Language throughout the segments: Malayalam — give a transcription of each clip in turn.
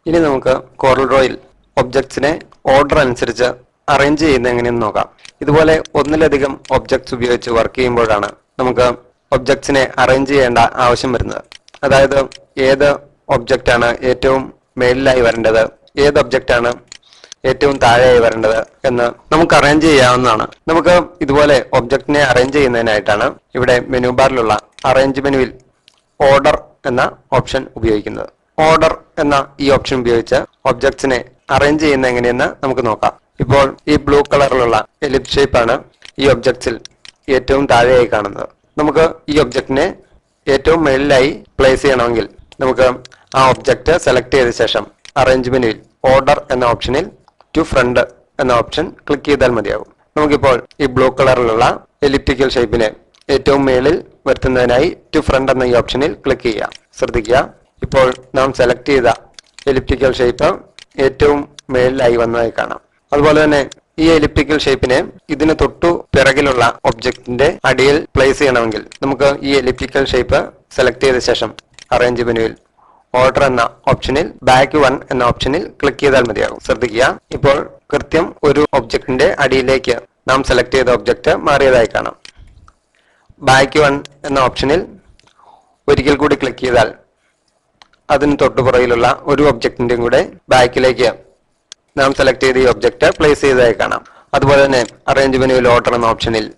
ഇനി നമുക്ക് കോറൽ ഡ്രോയിൽ ഒബ്ജക്ട്സിനെ ഓർഡർ അനുസരിച്ച് അറേഞ്ച് ചെയ്യുന്നത് എങ്ങനെയെന്ന് നോക്കാം. ഇതുപോലെ ഒന്നിലധികം ഒബ്ജക്ട്സ് ഉപയോഗിച്ച് വർക്ക് ചെയ്യുമ്പോഴാണ് നമുക്ക് ഒബ്ജക്ട്സിനെ അറേഞ്ച് ചെയ്യേണ്ട ആവശ്യം വരുന്നത്. അതായത് ഏത് ഒബ്ജക്റ്റ് ആണ് ഏറ്റവും മേളിലായി വരേണ്ടത്, ഏത് ഒബ്ജക്റ്റ് ആണ് ഏറ്റവും താഴെയായി വരേണ്ടത് എന്ന് നമുക്ക് അറേഞ്ച് ചെയ്യാവുന്നതാണ്. നമുക്ക് ഇതുപോലെ ഒബ്ജക്റ്റിനെ അറേഞ്ച് ചെയ്യുന്നതിനായിട്ടാണ് ഇവിടെ മെനു ബാറിലുള്ള അറേഞ്ച് മെനുവിൽ ഓർഡർ എന്ന ഓപ്ഷൻ ഉപയോഗിക്കുന്നത്. ഓർഡർ എന്ന ഈ ഓപ്ഷൻ ഉപയോഗിച്ച് ഒബ്ജക്ട്സിനെ അറേഞ്ച് ചെയ്യുന്നത് എങ്ങനെയെന്ന് നമുക്ക് നോക്കാം. ഇപ്പോൾ ഈ ബ്ലൂ കളറിലുള്ള എലിപ്സ് ഷേപ്പ് ആണ് ഈ ഒബ്ജക്ട്സിൽ ഏറ്റവും താഴെയായി കാണുന്നത്. നമുക്ക് ഈ ഒബ്ജക്റ്റിനെ ഏറ്റവും മേളിലായി പ്ലേസ് ചെയ്യണമെങ്കിൽ നമുക്ക് ആ ഒബ്ജക്റ്റ് സെലക്ട് ചെയ്ത ശേഷം അറേഞ്ച് മെനുവിൽ ഓർഡർ എന്ന ഓപ്ഷനിൽ ടു ഫ്രണ്ട് എന്ന ഓപ്ഷൻ ക്ലിക്ക് ചെയ്താൽ മതിയാകും. നമുക്കിപ്പോൾ ഈ ബ്ലൂ കളറിലുള്ള എലിപ്റ്റിക്കൽ ഷേപ്പിനെ ഏറ്റവും മേളിൽ വരുത്തുന്നതിനായി ടു ഫ്രണ്ട് എന്ന ഈ ഓപ്ഷനിൽ ക്ലിക്ക് ചെയ്യാം. ശ്രദ്ധിക്കുക, ഇപ്പോൾ നാം സെലക്ട് ചെയ്ത എലിപ്റ്റിക്കൽ ഷേപ്പ് ഏറ്റവും മേളിലായി വന്നതായി കാണാം. അതുപോലെ തന്നെ ഈ എലിപ്റ്റിക്കൽ ഷേപ്പിനെ ഇതിന് തൊട്ടു പിറകിലുള്ള ഒബ്ജക്റ്റിന്റെ അടിയിൽ പ്ലേസ് ചെയ്യണമെങ്കിൽ നമുക്ക് ഈ എലിപ്റ്റിക്കൽ ഷേപ്പ് സെലക്ട് ചെയ്ത ശേഷം അറേഞ്ച് മെനുവിൽ ഓർഡർ എന്ന ഓപ്ഷനിൽ ബാക്ക് 1 എന്ന ഓപ്ഷനിൽ ക്ലിക്ക് ചെയ്താൽ മതിയാകും. ശ്രദ്ധിക്കുക, ഇപ്പോൾ കൃത്യം ഒരു ഒബ്ജക്റ്റിന്റെ അടിയിലേക്ക് നാം സെലക്ട് ചെയ്ത ഒബ്ജക്റ്റ് മാറിയതായി കാണാം. ബാക്ക് 1 എന്ന ഓപ്ഷനിൽ ഒരിക്കൽ കൂടി ക്ലിക്ക് ചെയ്താൽ അതിന് തൊട്ടുപുറകിലുള്ള ഒരു ഒബ്ജക്റ്റിന്റെയും കൂടെ ബാക്കിലേക്ക് നാം സെലക്ട് ചെയ്ത ഈ ഒബ്ജക്റ്റ് പ്ലേസ് ചെയ്തതായി കാണാം. അതുപോലെ തന്നെ അറേഞ്ച് മെനുവിൽ ഓർഡർ എന്ന ഓപ്ഷനിൽ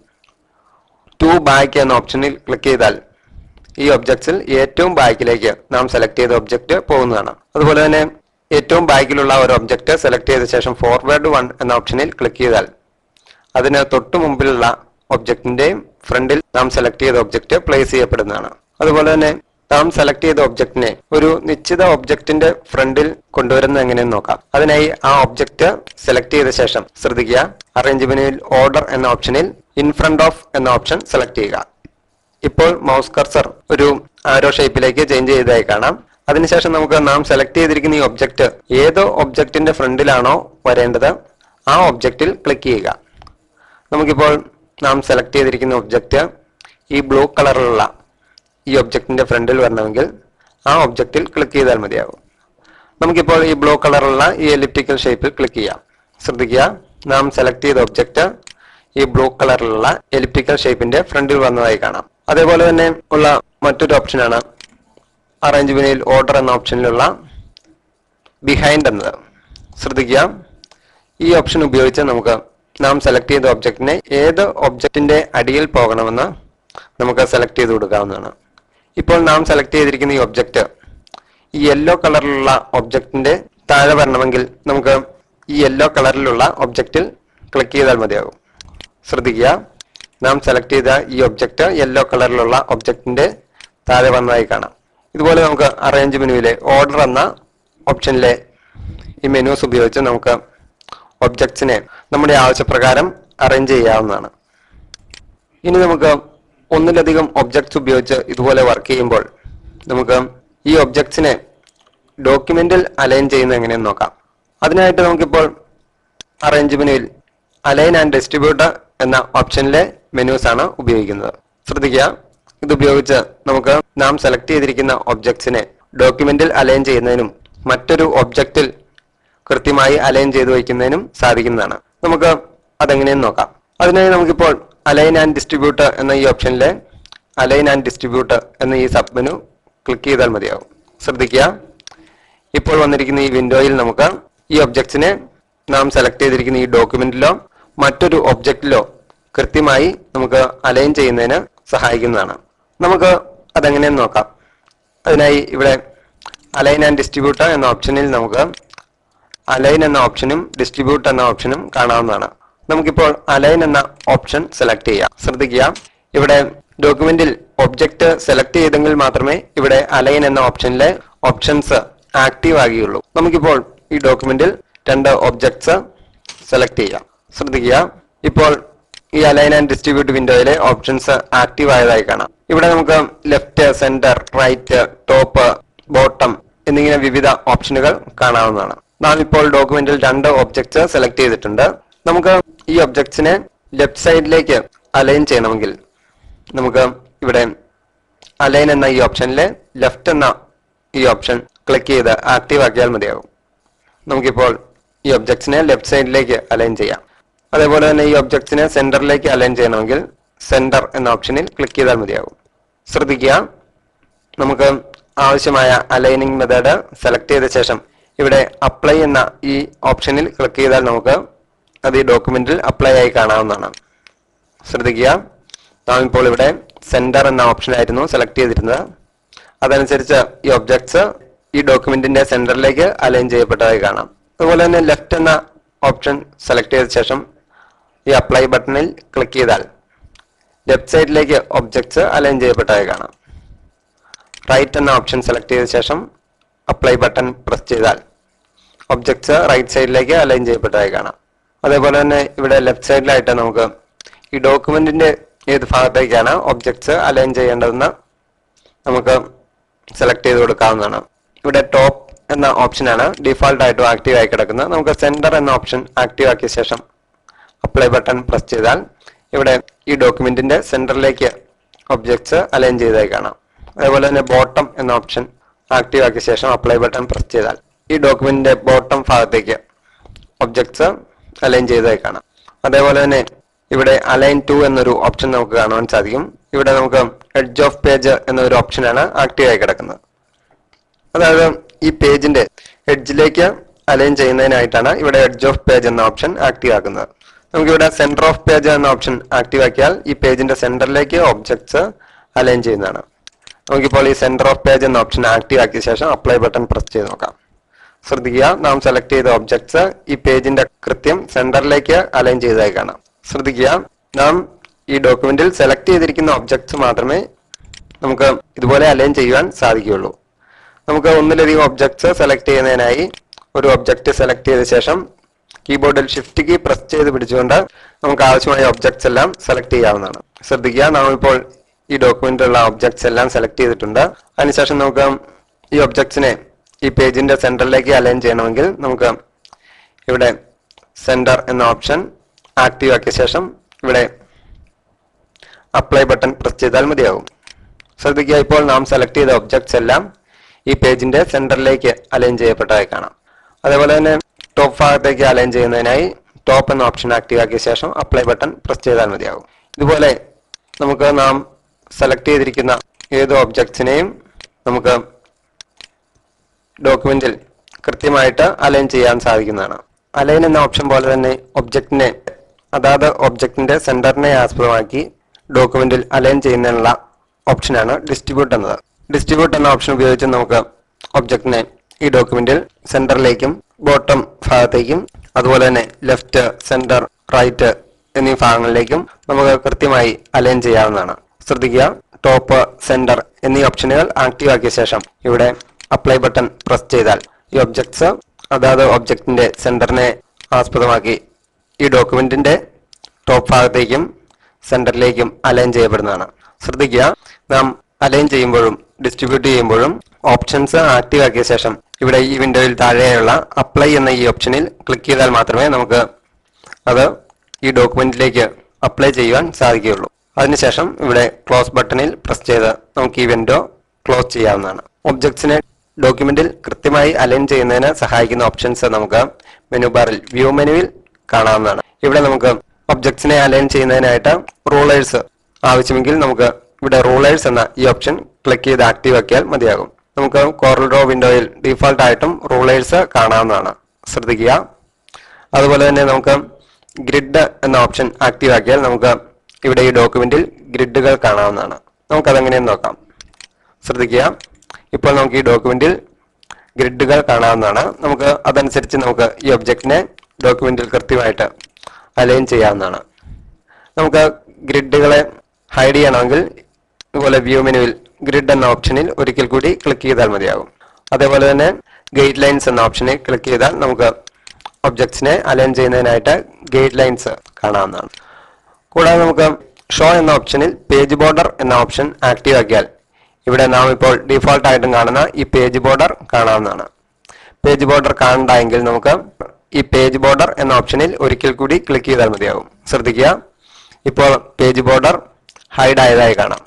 ടു ബാക്ക് എന്ന ഓപ്ഷനിൽ ക്ലിക്ക് ചെയ്താൽ ഈ ഒബ്ജക്ട്സിൽ ഏറ്റവും ബാക്കിലേക്ക് നാം സെലക്ട് ചെയ്ത ഒബ്ജക്റ്റ് പോകുന്നതാണ്. അതുപോലെ തന്നെ ഏറ്റവും ബാക്കിലുള്ള ഒരു ഒബ്ജക്റ്റ് സെലക്ട് ചെയ്ത ശേഷം ഫോർവേഡ് 1 എന്ന ഓപ്ഷനിൽ ക്ലിക്ക് ചെയ്താൽ അതിന് തൊട്ടു മുമ്പിലുള്ള ഒബ്ജക്റ്റിന്റെയും ഫ്രണ്ടിൽ നാം സെലക്ട് ചെയ്ത ഒബ്ജക്റ്റ് പ്ലേസ് ചെയ്യപ്പെടുന്നതാണ്. അതുപോലെ തന്നെ നാം സെലക്ട് ചെയ്ത ഒബ്ജക്റ്റിനെ ഒരു നിശ്ചിത ഒബ്ജക്റ്റിന്റെ ഫ്രണ്ടിൽ കൊണ്ടുവരുന്നത് എങ്ങനെയെന്ന് നോക്കാം. അതിനായി ആ ഒബ്ജക്റ്റ് സെലക്ട് ചെയ്ത ശേഷം ശ്രദ്ധിക്കുക, അറേഞ്ച് മെനുവിൽ ഓർഡർ എന്ന ഓപ്ഷനിൽ ഇൻ ഫ്രണ്ട് ഓഫ് എന്ന ഓപ്ഷൻ സെലക്ട് ചെയ്യുക. ഇപ്പോൾ മൗസ് കർസർ ഒരു ആരോ ഷേപ്പിലേക്ക് ചേഞ്ച് ചെയ്തതായി കാണാം. അതിനുശേഷം നമുക്ക് നാം സെലക്ട് ചെയ്തിരിക്കുന്ന ഈ ഒബ്ജക്റ്റ് ഏതോ ഒബ്ജക്റ്റിന്റെ ഫ്രണ്ടിലാണോ വരേണ്ടത് ആ ഒബ്ജക്റ്റിൽ ക്ലിക്ക് ചെയ്യുക. നമുക്കിപ്പോൾ നാം സെലക്ട് ചെയ്തിരിക്കുന്ന ഒബ്ജക്റ്റ് ഈ ബ്ലൂ കളറിലുള്ള ഈ ഒബ്ജക്റ്റിന്റെ ഫ്രണ്ടിൽ വരണമെങ്കിൽ ആ ഒബ്ജക്റ്റിൽ ക്ലിക്ക് ചെയ്താൽ മതിയാകും. നമുക്കിപ്പോൾ ഈ ബ്ലൂ കളറിലുള്ള ഈ എലിപ്റ്റിക്കൽ ഷേപ്പിൽ ക്ലിക്ക് ചെയ്യാം. ശ്രദ്ധിക്കുക, നാം സെലക്ട് ചെയ്ത ഒബ്ജക്റ്റ് ഈ ബ്ലൂ കളറിലുള്ള എലിപ്റ്റിക്കൽ ഷേപ്പിന്റെ ഫ്രണ്ടിൽ വന്നതായി കാണാം. അതേപോലെ തന്നെ ഉള്ള മറ്റൊരു ഓപ്ഷനാണ് അറേഞ്ച് മെനുവിൽ ഓർഡർ എന്ന ഓപ്ഷനിലുള്ള ബിഹൈൻഡ് എന്നത്. ശ്രദ്ധിക്കുക, ഈ ഓപ്ഷൻ ഉപയോഗിച്ച് നമുക്ക് നാം സെലക്ട് ചെയ്ത ഒബ്ജക്റ്റിനെ ഏത് ഒബ്ജക്റ്റിന്റെ അടിയിൽ പോകണമെന്ന് നമുക്ക് സെലക്ട് ചെയ്ത് കൊടുക്കാവുന്നതാണ്. ഇപ്പോൾ നാം സെലക്ട് ചെയ്തിരിക്കുന്ന ഈ ഒബ്ജക്റ്റ് ഈ യെല്ലോ കളറിലുള്ള ഒബ്ജക്റ്റിന്റെ താഴെ വരണമെങ്കിൽ നമുക്ക് ഈ യെല്ലോ കളറിലുള്ള ഒബ്ജക്റ്റിൽ ക്ലിക്ക് ചെയ്താൽ മതിയാകും. ശ്രദ്ധിക്കുക, നാം സെലക്ട് ചെയ്ത ഈ ഒബ്ജക്റ്റ് യെല്ലോ കളറിലുള്ള ഒബ്ജക്റ്റിന്റെ താഴെ വന്നതായി കാണാം. ഇതുപോലെ നമുക്ക് അറേഞ്ച് മെനുവിലെ ഓർഡർ എന്ന ഓപ്ഷനിലെ ഈ മെനൂസ് ഉപയോഗിച്ച് നമുക്ക് ഒബ്ജക്ട്സിനെ നമ്മുടെ ആവശ്യപ്രകാരം അറേഞ്ച് ചെയ്യാവുന്നതാണ്. ഇനി നമുക്ക് ഒന്നിലധികം ഒബ്ജക്ട്സ് ഉപയോഗിച്ച് ഇതുപോലെ വർക്ക് ചെയ്യുമ്പോൾ നമുക്ക് ഈ ഒബ്ജക്ട്സിനെ ഡോക്യുമെന്റിൽ അലൈൻ ചെയ്യുന്നത് എങ്ങനെയെന്ന് നോക്കാം. അതിനായിട്ട് നമുക്കിപ്പോൾ അറേഞ്ച് മെനുവിൽ അലൈൻ ആൻഡ് ഡിസ്ട്രിബ്യൂട്ട് എന്ന ഓപ്ഷനിലെ മെനൂസ് ആണ് ഉപയോഗിക്കുന്നത്. ശ്രദ്ധിക്കുക, ഇതുപയോഗിച്ച് നമുക്ക് നാം സെലക്ട് ചെയ്തിരിക്കുന്ന ഒബ്ജക്ട്സിനെ ഡോക്യുമെന്റിൽ അലൈൻ ചെയ്യുന്നതിനും മറ്റൊരു ഒബ്ജക്റ്റിൽ കൃത്യമായി അലൈൻ ചെയ്തു വയ്ക്കുന്നതിനും സാധിക്കുന്നതാണ്. നമുക്ക് അതെങ്ങനെയെന്ന് നോക്കാം. അതിനായി നമുക്കിപ്പോൾ അലൈൻ ആൻഡ് ഡിസ്ട്രിബ്യൂട്ട് എന്ന ഈ ഓപ്ഷനിലെ അലൈൻ ആൻഡ് ഡിസ്ട്രിബ്യൂട്ട് എന്ന ഈ സബ് മെനു ക്ലിക്ക് ചെയ്താൽ മതിയാകും. ശ്രദ്ധിക്കുക, ഇപ്പോൾ വന്നിരിക്കുന്ന ഈ വിൻഡോയിൽ നമുക്ക് ഈ ഒബ്ജക്ട്സിനെ നാം സെലക്ട് ചെയ്തിരിക്കുന്ന ഈ ഡോക്യുമെന്റിലോ മറ്റൊരു ഒബ്ജക്റ്റിലോ കൃത്യമായി നമുക്ക് അലൈൻ ചെയ്യുന്നതിന് സഹായിക്കുന്നതാണ്. നമുക്ക് അതെങ്ങനെയെന്ന് നോക്കാം. അതിനായി ഇവിടെ അലൈൻ ആൻഡ് ഡിസ്ട്രിബ്യൂട്ട് എന്ന ഓപ്ഷനിൽ നമുക്ക് അലൈൻ എന്ന ഓപ്ഷനും ഡിസ്ട്രിബ്യൂട്ട് എന്ന ഓപ്ഷനും കാണാവുന്നതാണ്. നമുക്കിപ്പോൾ അലൈൻ എന്ന ഓപ്ഷൻ സെലക്ട് ചെയ്യാം. ശ്രദ്ധിക്കുക, ഇവിടെ ഡോക്യുമെന്റിൽ ഒബ്ജക്റ്റ് സെലക്ട് ചെയ്തെങ്കിൽ മാത്രമേ ഇവിടെ അലൈൻ എന്ന ഓപ്ഷനിലെ ഓപ്ഷൻസ് ആക്റ്റീവ് ആകുകയുള്ളൂ. നമുക്കിപ്പോൾ ഈ ഡോക്യുമെന്റിൽ 2 ഒബ്ജക്ട്സ് സെലക്ട് ചെയ്യാം. ശ്രദ്ധിക്കുക, ഇപ്പോൾ ഈ അലൈൻ ആൻഡ് ഡിസ്ട്രിബ്യൂട്ട് വിൻഡോയിലെ ഓപ്ഷൻസ് ആക്റ്റീവ് ആയതായി കാണാം. ഇവിടെ നമുക്ക് left, centre, right, top, bottom എന്നിങ്ങനെ വിവിധ ഓപ്ഷനുകൾ കാണാവുന്നതാണ്. നാം ഇപ്പോൾ ഡോക്യുമെന്റിൽ 2 ഒബ്ജക്ട്സ് സെലക്ട് ചെയ്തിട്ടുണ്ട്. നമുക്ക് ഈ ഒബ്ജക്ട്സിനെ ലെഫ്റ്റ് സൈഡിലേക്ക് അലൈൻ ചെയ്യണമെങ്കിൽ നമുക്ക് ഇവിടെ അലൈൻ എന്ന ഈ ഓപ്ഷനിലെ ലെഫ്റ്റ് എന്ന ഈ ഓപ്ഷൻ ക്ലിക്ക് ചെയ്ത് ആക്റ്റീവ് ആക്കിയാൽ മതിയാകും. നമുക്കിപ്പോൾ ഈ ഒബ്ജക്ട്സിനെ ലെഫ്റ്റ് സൈഡിലേക്ക് അലൈൻ ചെയ്യാം. അതേപോലെ തന്നെ ഈ ഒബ്ജക്ട്സിനെ സെന്ററിലേക്ക് അലൈൻ ചെയ്യണമെങ്കിൽ സെന്റർ എന്ന ഓപ്ഷനിൽ ക്ലിക്ക് ചെയ്താൽ മതിയാകും. ശ്രദ്ധിക്കുക, നമുക്ക് ആവശ്യമായ അലൈനിങ് മെത്തേഡ് സെലക്ട് ചെയ്ത ശേഷം ഇവിടെ അപ്ലൈ എന്ന ഈ ഓപ്ഷനിൽ ക്ലിക്ക് ചെയ്താൽ നമുക്ക് അത് ഈ ഡോക്യുമെന്റിൽ അപ്ലൈ ആയി കാണാവുന്നതാണ്. ശ്രദ്ധിക്കുക, നാം ഇപ്പോൾ ഇവിടെ സെന്റർ എന്ന ഓപ്ഷൻ ആയിരുന്നു സെലക്ട് ചെയ്തിരുന്നത്. അതനുസരിച്ച് ഈ ഒബ്ജക്ട്സ് ഈ ഡോക്യുമെന്റിന്റെ സെന്ററിലേക്ക് അലൈൻ ചെയ്യപ്പെട്ടതായി കാണാം. അതുപോലെ തന്നെ ലെഫ്റ്റ് എന്ന ഓപ്ഷൻ സെലക്ട് ചെയ്ത ശേഷം ഈ അപ്ലൈ ബട്ടണിൽ ക്ലിക്ക് ചെയ്താൽ ലെഫ്റ്റ് സൈഡിലേക്ക് ഒബ്ജക്ട്സ് അലൈൻ ചെയ്യപ്പെട്ടതായി കാണാം. റൈറ്റ് എന്ന ഓപ്ഷൻ സെലക്ട് ചെയ്ത ശേഷം അപ്ലൈ ബട്ടൺ പ്രസ് ചെയ്താൽ ഒബ്ജക്ട്സ് റൈറ്റ് സൈഡിലേക്ക് അലൈൻ ചെയ്യപ്പെട്ടതായി കാണാം. അതേപോലെ തന്നെ ഇവിടെ ലെഫ്റ്റ് സൈഡിലായിട്ട് നമുക്ക് ഈ ഡോക്യുമെന്റിന്റെ ഏത് ഭാഗത്തേക്കാണ് ഒബ്ജക്ട്സ് അലൈൻ ചെയ്യേണ്ടതെന്ന് നമുക്ക് സെലക്ട് ചെയ്ത് കൊടുക്കാവുന്നതാണ്. ഇവിടെ ടോപ്പ് എന്ന ഓപ്ഷനാണ് ഡിഫാൾട്ട് ആയിട്ടും ആക്റ്റീവ് ആയി കിടക്കുന്നത്. നമുക്ക് സെന്റർ എന്ന ഓപ്ഷൻ ആക്റ്റീവ് ആക്കിയ ശേഷം അപ്ലൈ ബട്ടൺ പ്രസ് ചെയ്താൽ ഇവിടെ ഈ ഡോക്യുമെന്റിന്റെ സെന്ററിലേക്ക് ഒബ്ജക്ട്സ് അലൈൻ ചെയ്തതായി കാണാം. അതേപോലെ തന്നെ ബോട്ടം എന്ന ഓപ്ഷൻ ആക്റ്റീവ് ആക്കിയ ശേഷം അപ്ലൈ ബട്ടൺ പ്രസ് ചെയ്താൽ ഈ ഡോക്യുമെന്റിന്റെ ബോട്ടം ഭാഗത്തേക്ക് ഒബ്ജക്ട്സ് അലൈൻ ചെയ്തതായി കാണാം. അതേപോലെ തന്നെ ഇവിടെ അലൈൻ ടു എന്നൊരു ഓപ്ഷൻ നമുക്ക് കാണുവാൻ സാധിക്കും. ഇവിടെ നമുക്ക് എഡ്ജ് ഓഫ് പേജ് എന്നൊരു ഓപ്ഷനാണ് ആക്റ്റീവ് ആയി കിടക്കുന്നത്. അതായത് ഈ പേജിന്റെ എഡ്ജിലേക്ക് അലൈൻ ചെയ്യുന്നതിനായിട്ടാണ് ഇവിടെ എഡ്ജ് ഓഫ് പേജ് എന്ന ഓപ്ഷൻ ആക്റ്റീവ് ആക്കുന്നത്. നമുക്കിവിടെ സെന്റർ ഓഫ് പേജ് എന്ന ഓപ്ഷൻ ആക്റ്റീവ് ആക്കിയാൽ ഈ പേജിന്റെ സെന്ററിലേക്ക് ഒബ്ജക്ട്സ് അലൈൻ ചെയ്യുന്നതാണ്. നമുക്കിപ്പോൾ ഈ സെന്റർ ഓഫ് പേജ് എന്ന ഓപ്ഷൻ ആക്റ്റീവ് ആക്കിയ ശേഷം അപ്ലൈ ബട്ടൺ പ്രസ് ചെയ്ത് നോക്കാം. ശ്രദ്ധിക്കുക, നാം സെലക്ട് ചെയ്ത ഒബ്ജക്ട്സ് ഈ പേജിന്റെ കൃത്യം സെന്ററിലേക്ക് അലൈൻ ചെയ്തതായി കാണാം. ശ്രദ്ധിക്കുക, നാം ഈ ഡോക്യുമെന്റിൽ സെലക്ട് ചെയ്തിരിക്കുന്ന ഒബ്ജക്ട്സ് മാത്രമേ നമുക്ക് ഇതുപോലെ അലൈൻ ചെയ്യുവാൻ സാധിക്കുകയുള്ളൂ. നമുക്ക് ഒന്നിലധികം ഒബ്ജക്ട്സ് സെലക്ട് ചെയ്യുന്നതിനായി ഒരു ഒബ്ജക്ട് സെലക്ട് ചെയ്ത ശേഷം കീബോർഡിൽ ഷിഫ്റ്റ് കീ പ്രസ് ചെയ്ത് പിടിച്ചുകൊണ്ട് നമുക്ക് ആവശ്യമായ ഒബ്ജക്ട്സ് എല്ലാം സെലക്ട് ചെയ്യാവുന്നതാണ്. ശ്രദ്ധിക്കുക, നാം ഇപ്പോൾ ഈ ഡോക്യുമെന്റിലുള്ള ഒബ്ജക്ട്സ് എല്ലാം സെലക്ട് ചെയ്തിട്ടുണ്ട്. അതിനുശേഷം നമുക്ക് ഈ ഒബ്ജക്ട്സിനെ ഈ പേജിന്റെ സെന്ററിലേക്ക് അലൈൻ ചെയ്യണമെങ്കിൽ നമുക്ക് ഇവിടെ സെന്റർ എന്ന ഓപ്ഷൻ ആക്റ്റീവ് ആക്കിയ ശേഷം ഇവിടെ അപ്ലൈ ബട്ടൺ പ്രസ് ചെയ്താൽ മതിയാകും. ശ്രദ്ധിക്കുക, ഇപ്പോൾ നാം സെലക്ട് ചെയ്ത ഒബ്ജക്ട്സ് എല്ലാം ഈ പേജിന്റെ സെന്ററിലേക്ക് അലൈൻ ചെയ്യപ്പെട്ടതായി കാണാം. അതേപോലെ തന്നെ ടോപ്പ് ഭാഗത്തേക്ക് അലൈൻ ചെയ്യുന്നതിനായി ടോപ്പ് എന്ന ഓപ്ഷൻ ആക്റ്റീവ് ആക്കിയ ശേഷം അപ്ലൈ ബട്ടൺ പ്രസ് ചെയ്താൽ മതിയാകും. ഇതുപോലെ നമുക്ക് നാം സെലക്ട് ചെയ്തിരിക്കുന്ന ഏത് ഒബ്ജക്ട്സിനെയും നമുക്ക് ഡോക്യുമെന്റിൽ കൃത്യമായിട്ട് അലൈൻ ചെയ്യാൻ സാധിക്കുന്നതാണ്. അലൈൻ എന്ന ഓപ്ഷൻ പോലെ തന്നെ ഒബ്ജക്റ്റിനെ അതാത് ഒബ്ജക്റ്റിന്റെ സെന്ററിനെ ആസ്പദമാക്കി ഡോക്യുമെന്റിൽ അലൈൻ ചെയ്യുന്നതിനുള്ള ഓപ്ഷനാണ് ഡിസ്ട്രിബ്യൂട്ട് എന്നത്. ഡിസ്ട്രിബ്യൂട്ട് എന്ന ഓപ്ഷൻ ഉപയോഗിച്ച് നമുക്ക് ഒബ്ജക്റ്റിനെ ഈ ഡോക്യുമെന്റിൽ സെന്ററിലേക്കും ബോട്ടം ഭാഗത്തേക്കും അതുപോലെ തന്നെ ലെഫ്റ്റ്, സെന്റർ, റൈറ്റ് എന്നീ ഭാഗങ്ങളിലേക്കും നമുക്ക് കൃത്യമായി അലൈൻ ചെയ്യാവുന്നതാണ്. ശ്രദ്ധിക്കുക, ടോപ്പ്, സെന്റർ എന്നീ ഓപ്ഷനുകൾ ആക്റ്റീവ് ആക്കിയ ശേഷം ഇവിടെ അപ്ലൈ ബട്ടൺ പ്രസ് ചെയ്താൽ ഈ ഒബ്ജക്ട്സ് അതായത് ഒബ്ജക്റ്റിന്റെ സെന്ററിനെ ആസ്പദമാക്കി ഈ ഡോക്യുമെന്റിന്റെ ടോപ്പ് ഭാഗത്തേക്കും സെന്ററിലേക്കും അലൈൻ ചെയ്യപ്പെടുന്നതാണ്. ശ്രദ്ധിക്കുക, നാം അലൈൻ ചെയ്യുമ്പോഴും ഡിസ്ട്രിബ്യൂട്ട് ചെയ്യുമ്പോഴും ഓപ്ഷൻസ് ആക്റ്റീവ് ആക്കിയ ശേഷം ഇവിടെ ഈ വിൻഡോയിൽ താഴെയുള്ള അപ്ലൈ എന്ന ഈ ഓപ്ഷനിൽ ക്ലിക്ക് ചെയ്താൽ മാത്രമേ നമുക്ക് അത് ഈ ഡോക്യുമെന്റിലേക്ക് അപ്ലൈ ചെയ്യുവാൻ സാധിക്കുകയുള്ളൂ. അതിനുശേഷം ഇവിടെ ക്ലോസ് ബട്ടണിൽ പ്രസ് ചെയ്ത് നമുക്ക് ഈ വിൻഡോ ക്ലോസ് ചെയ്യാവുന്നതാണ്. ഒബ്ജക്ട്സിനെ ഡോക്യുമെന്റിൽ കൃത്യമായി അലൈൻ ചെയ്യുന്നതിന് സഹായിക്കുന്ന ഓപ്ഷൻസ് നമുക്ക് മെനു ബാറിൽ വ്യൂ മെനുവിൽ കാണാവുന്നതാണ്. ഇവിടെ നമുക്ക് ഒബ്ജക്ട്സിനെ അലൈൻ ചെയ്യുന്നതിനായിട്ട് റൂളേഴ്സ് ആവശ്യമെങ്കിൽ നമുക്ക് ഇവിടെ റൂളേഴ്സ് എന്ന ഈ ഓപ്ഷൻ ക്ലിക്ക് ചെയ്ത് ആക്റ്റീവ് ആക്കിയാൽ മതിയാകും. നമുക്ക് കോറൽ ഡ്രോ വിൻഡോയിൽ ഡിഫാൾട്ട് ആയിട്ടും റൂളേഴ്സ് കാണാവുന്നതാണ്. ശ്രദ്ധിക്കുക, അതുപോലെ തന്നെ നമുക്ക് ഗ്രിഡ് എന്ന ഓപ്ഷൻ ആക്റ്റീവ് ആക്കിയാൽ നമുക്ക് ഇവിടെ ഈ ഡോക്യുമെന്റിൽ ഗ്രിഡുകൾ കാണാവുന്നതാണ്. നമുക്കതെങ്ങനെയെന്ന് നോക്കാം. ശ്രദ്ധിക്കുക, ഇപ്പോൾ നമുക്ക് ഈ ഡോക്യുമെന്റിൽ ഗ്രിഡുകൾ കാണാവുന്നതാണ്. നമുക്ക് അതനുസരിച്ച് നമുക്ക് ഈ ഒബ്ജക്റ്റിനെ ഡോക്യുമെന്റിൽ കൃത്യമായിട്ട് അലൈൻ ചെയ്യാവുന്നതാണ്. നമുക്ക് ഗ്രിഡുകളെ ഹൈഡ് ചെയ്യണമെങ്കിൽ ഇതുപോലെ വ്യൂ മെനുവിൽ ഗ്രിഡ് എന്ന ഓപ്ഷനിൽ ഒരിക്കൽ കൂടി ക്ലിക്ക് ചെയ്താൽ മതിയാകും. അതേപോലെ തന്നെ ഗൈഡ് ലൈൻസ് എന്ന ഓപ്ഷനിൽ ക്ലിക്ക് ചെയ്താൽ നമുക്ക് ഒബ്ജക്ട്സിനെ അലൈൻ ചെയ്യുന്നതിനായിട്ട് ഗൈഡ് ലൈൻസ് കാണാവുന്നതാണ്. കൂടാതെ നമുക്ക് ഷോ എന്ന ഓപ്ഷനിൽ പേജ് ബോർഡർ എന്ന ഓപ്ഷൻ ആക്റ്റീവ് ആക്കിയാൽ ഇവിടെ നാം ഇപ്പോൾ ഡിഫോൾട്ട് ആയിട്ടും കാണുന്ന ഈ പേജ് ബോർഡർ കാണാവുന്നതാണ്. പേജ് ബോർഡർ കാണണ്ടെങ്കിൽ നമുക്ക് ഈ പേജ് ബോർഡർ എന്ന ഓപ്ഷനിൽ ഒരിക്കൽ കൂടി ക്ലിക്ക് ചെയ്താൽ മതിയാകും. ശ്രദ്ധിക്കുക, ഇപ്പോൾ പേജ് ബോർഡർ ഹൈഡ് ആയതായി കാണാം.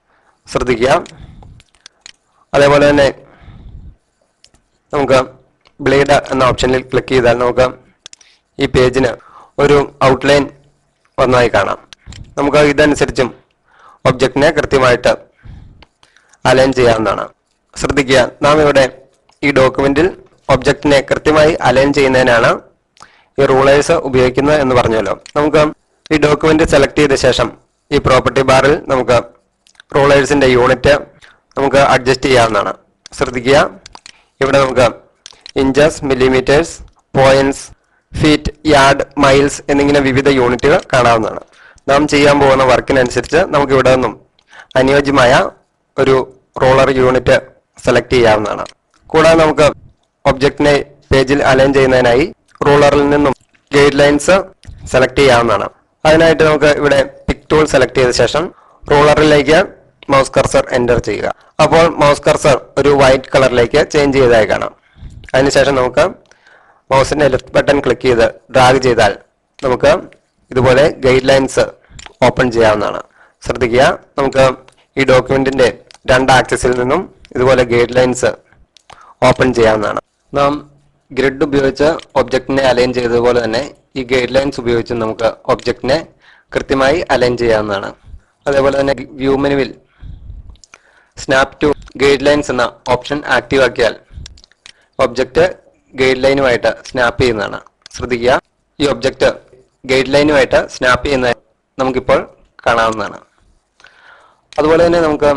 ശ്രദ്ധിക്കുക, അതേപോലെ തന്നെ നമുക്ക് ബ്ലേഡ് എന്ന ഓപ്ഷനിൽ ക്ലിക്ക് ചെയ്താൽ നമുക്ക് ഈ പേജിന് ഒരു ഔട്ട്ലൈൻ വന്നതായി കാണാം. നമുക്ക് ഇതനുസരിച്ചും ഒബ്ജക്റ്റിനെ കൃത്യമായിട്ട് അലൈൻ ചെയ്യാവുന്നതാണ്. ശ്രദ്ധിക്കുക, നാം ഇവിടെ ഈ ഡോക്യുമെന്റിൽ ഒബ്ജക്റ്റിനെ കൃത്യമായി അലൈൻ ചെയ്യുന്നതിനാണ് ഈ റൂളേഴ്സ് ഉപയോഗിക്കുന്നത് എന്ന് പറഞ്ഞല്ലോ. നമുക്ക് ഈ ഡോക്യുമെന്റ് സെലക്ട് ചെയ്ത ശേഷം ഈ പ്രോപ്പർട്ടി ബാറിൽ നമുക്ക് റൂളേഴ്സിന്റെ യൂണിറ്റ് നമുക്ക് അഡ്ജസ്റ്റ് ചെയ്യാവുന്നതാണ്. ശ്രദ്ധിക്കുക, ഇവിടെ നമുക്ക് inches, millimetres, points, feet, yard, miles എന്നിങ്ങനെ വിവിധ യൂണിറ്റുകൾ കാണാവുന്നതാണ്. നാം ചെയ്യാൻ പോകുന്ന വർക്കിനനുസരിച്ച് നമുക്ക് ഇവിടെ നിന്നും അനുയോജ്യമായ ഒരു റൂളർ യൂണിറ്റ് സെലക്ട് ചെയ്യാവുന്നതാണ്. കൂടാതെ നമുക്ക് ഒബ്ജക്റ്റിനെ പേജിൽ അലൈൻ ചെയ്യുന്നതിനായി റൂളറിൽ നിന്നും ഗൈഡ് ലൈൻസ് സെലക്ട് ചെയ്യാവുന്നതാണ്. അതിനായിട്ട് നമുക്ക് ഇവിടെ പിക് ടൂൾ സെലക്ട് ചെയ്ത ശേഷം റൂളറിലേക്ക് മൗസ് കർസർ എൻ്റർ ചെയ്യുക. അപ്പോൾ മൗസ് കർസർ ഒരു വൈറ്റ് കളറിലേക്ക് ചേഞ്ച് ചെയ്തതായി കാണാം. അതിനുശേഷം നമുക്ക് മൗസിന്റെ ലെഫ്റ്റ് ബട്ടൺ ക്ലിക്ക് ചെയ്ത് ഡ്രാഗ് ചെയ്താൽ നമുക്ക് ഇതുപോലെ ഗൈഡ് ലൈൻസ് ഓപ്പൺ ചെയ്യാവുന്നതാണ്. ശ്രദ്ധിക്കുക, നമുക്ക് ഈ ഡോക്യുമെന്റിന്റെ രണ്ട് ആക്സിസിൽ നിന്നും ഇതുപോലെ ഗൈഡ് ലൈൻസ് ഓപ്പൺ ചെയ്യാവുന്നതാണ്. നാം ഗ്രിഡ് ഉപയോഗിച്ച് ഒബ്ജക്റ്റിനെ അലൈൻ ചെയ്തതുപോലെ തന്നെ ഈ ഗൈഡ് ലൈൻസ് ഉപയോഗിച്ച് നമുക്ക് ഒബ്ജക്റ്റിനെ കൃത്യമായി അലൈൻ ചെയ്യാവുന്നതാണ്. അതേപോലെ തന്നെ വ്യൂ മെനുവിൽ സ്നാപ്പ് ടു ഗൈഡ് ലൈൻസ് എന്ന ഓപ്ഷൻ ആക്റ്റീവ് ആക്കിയാൽ ഒബ്ജക്റ്റ് ഗൈഡ് ലൈനുമായിട്ട് സ്നാപ്പ് ചെയ്യുന്നതാണ്. ശ്രദ്ധിക്കുക, ഈ ഒബ്ജക്റ്റ് ഗൈഡ് ലൈനുമായിട്ട് സ്നാപ്പ് ചെയ്യുന്ന നമുക്കിപ്പോൾ കാണാവുന്നതാണ്. അതുപോലെ തന്നെ നമുക്ക്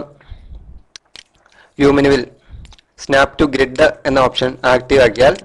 വ്യൂ മെനുവിൽ സ്നാപ്പ് ടു ഗ്രിഡ് എന്ന ഓപ്ഷൻ ആക്റ്റീവ് ആക്കിയാൽ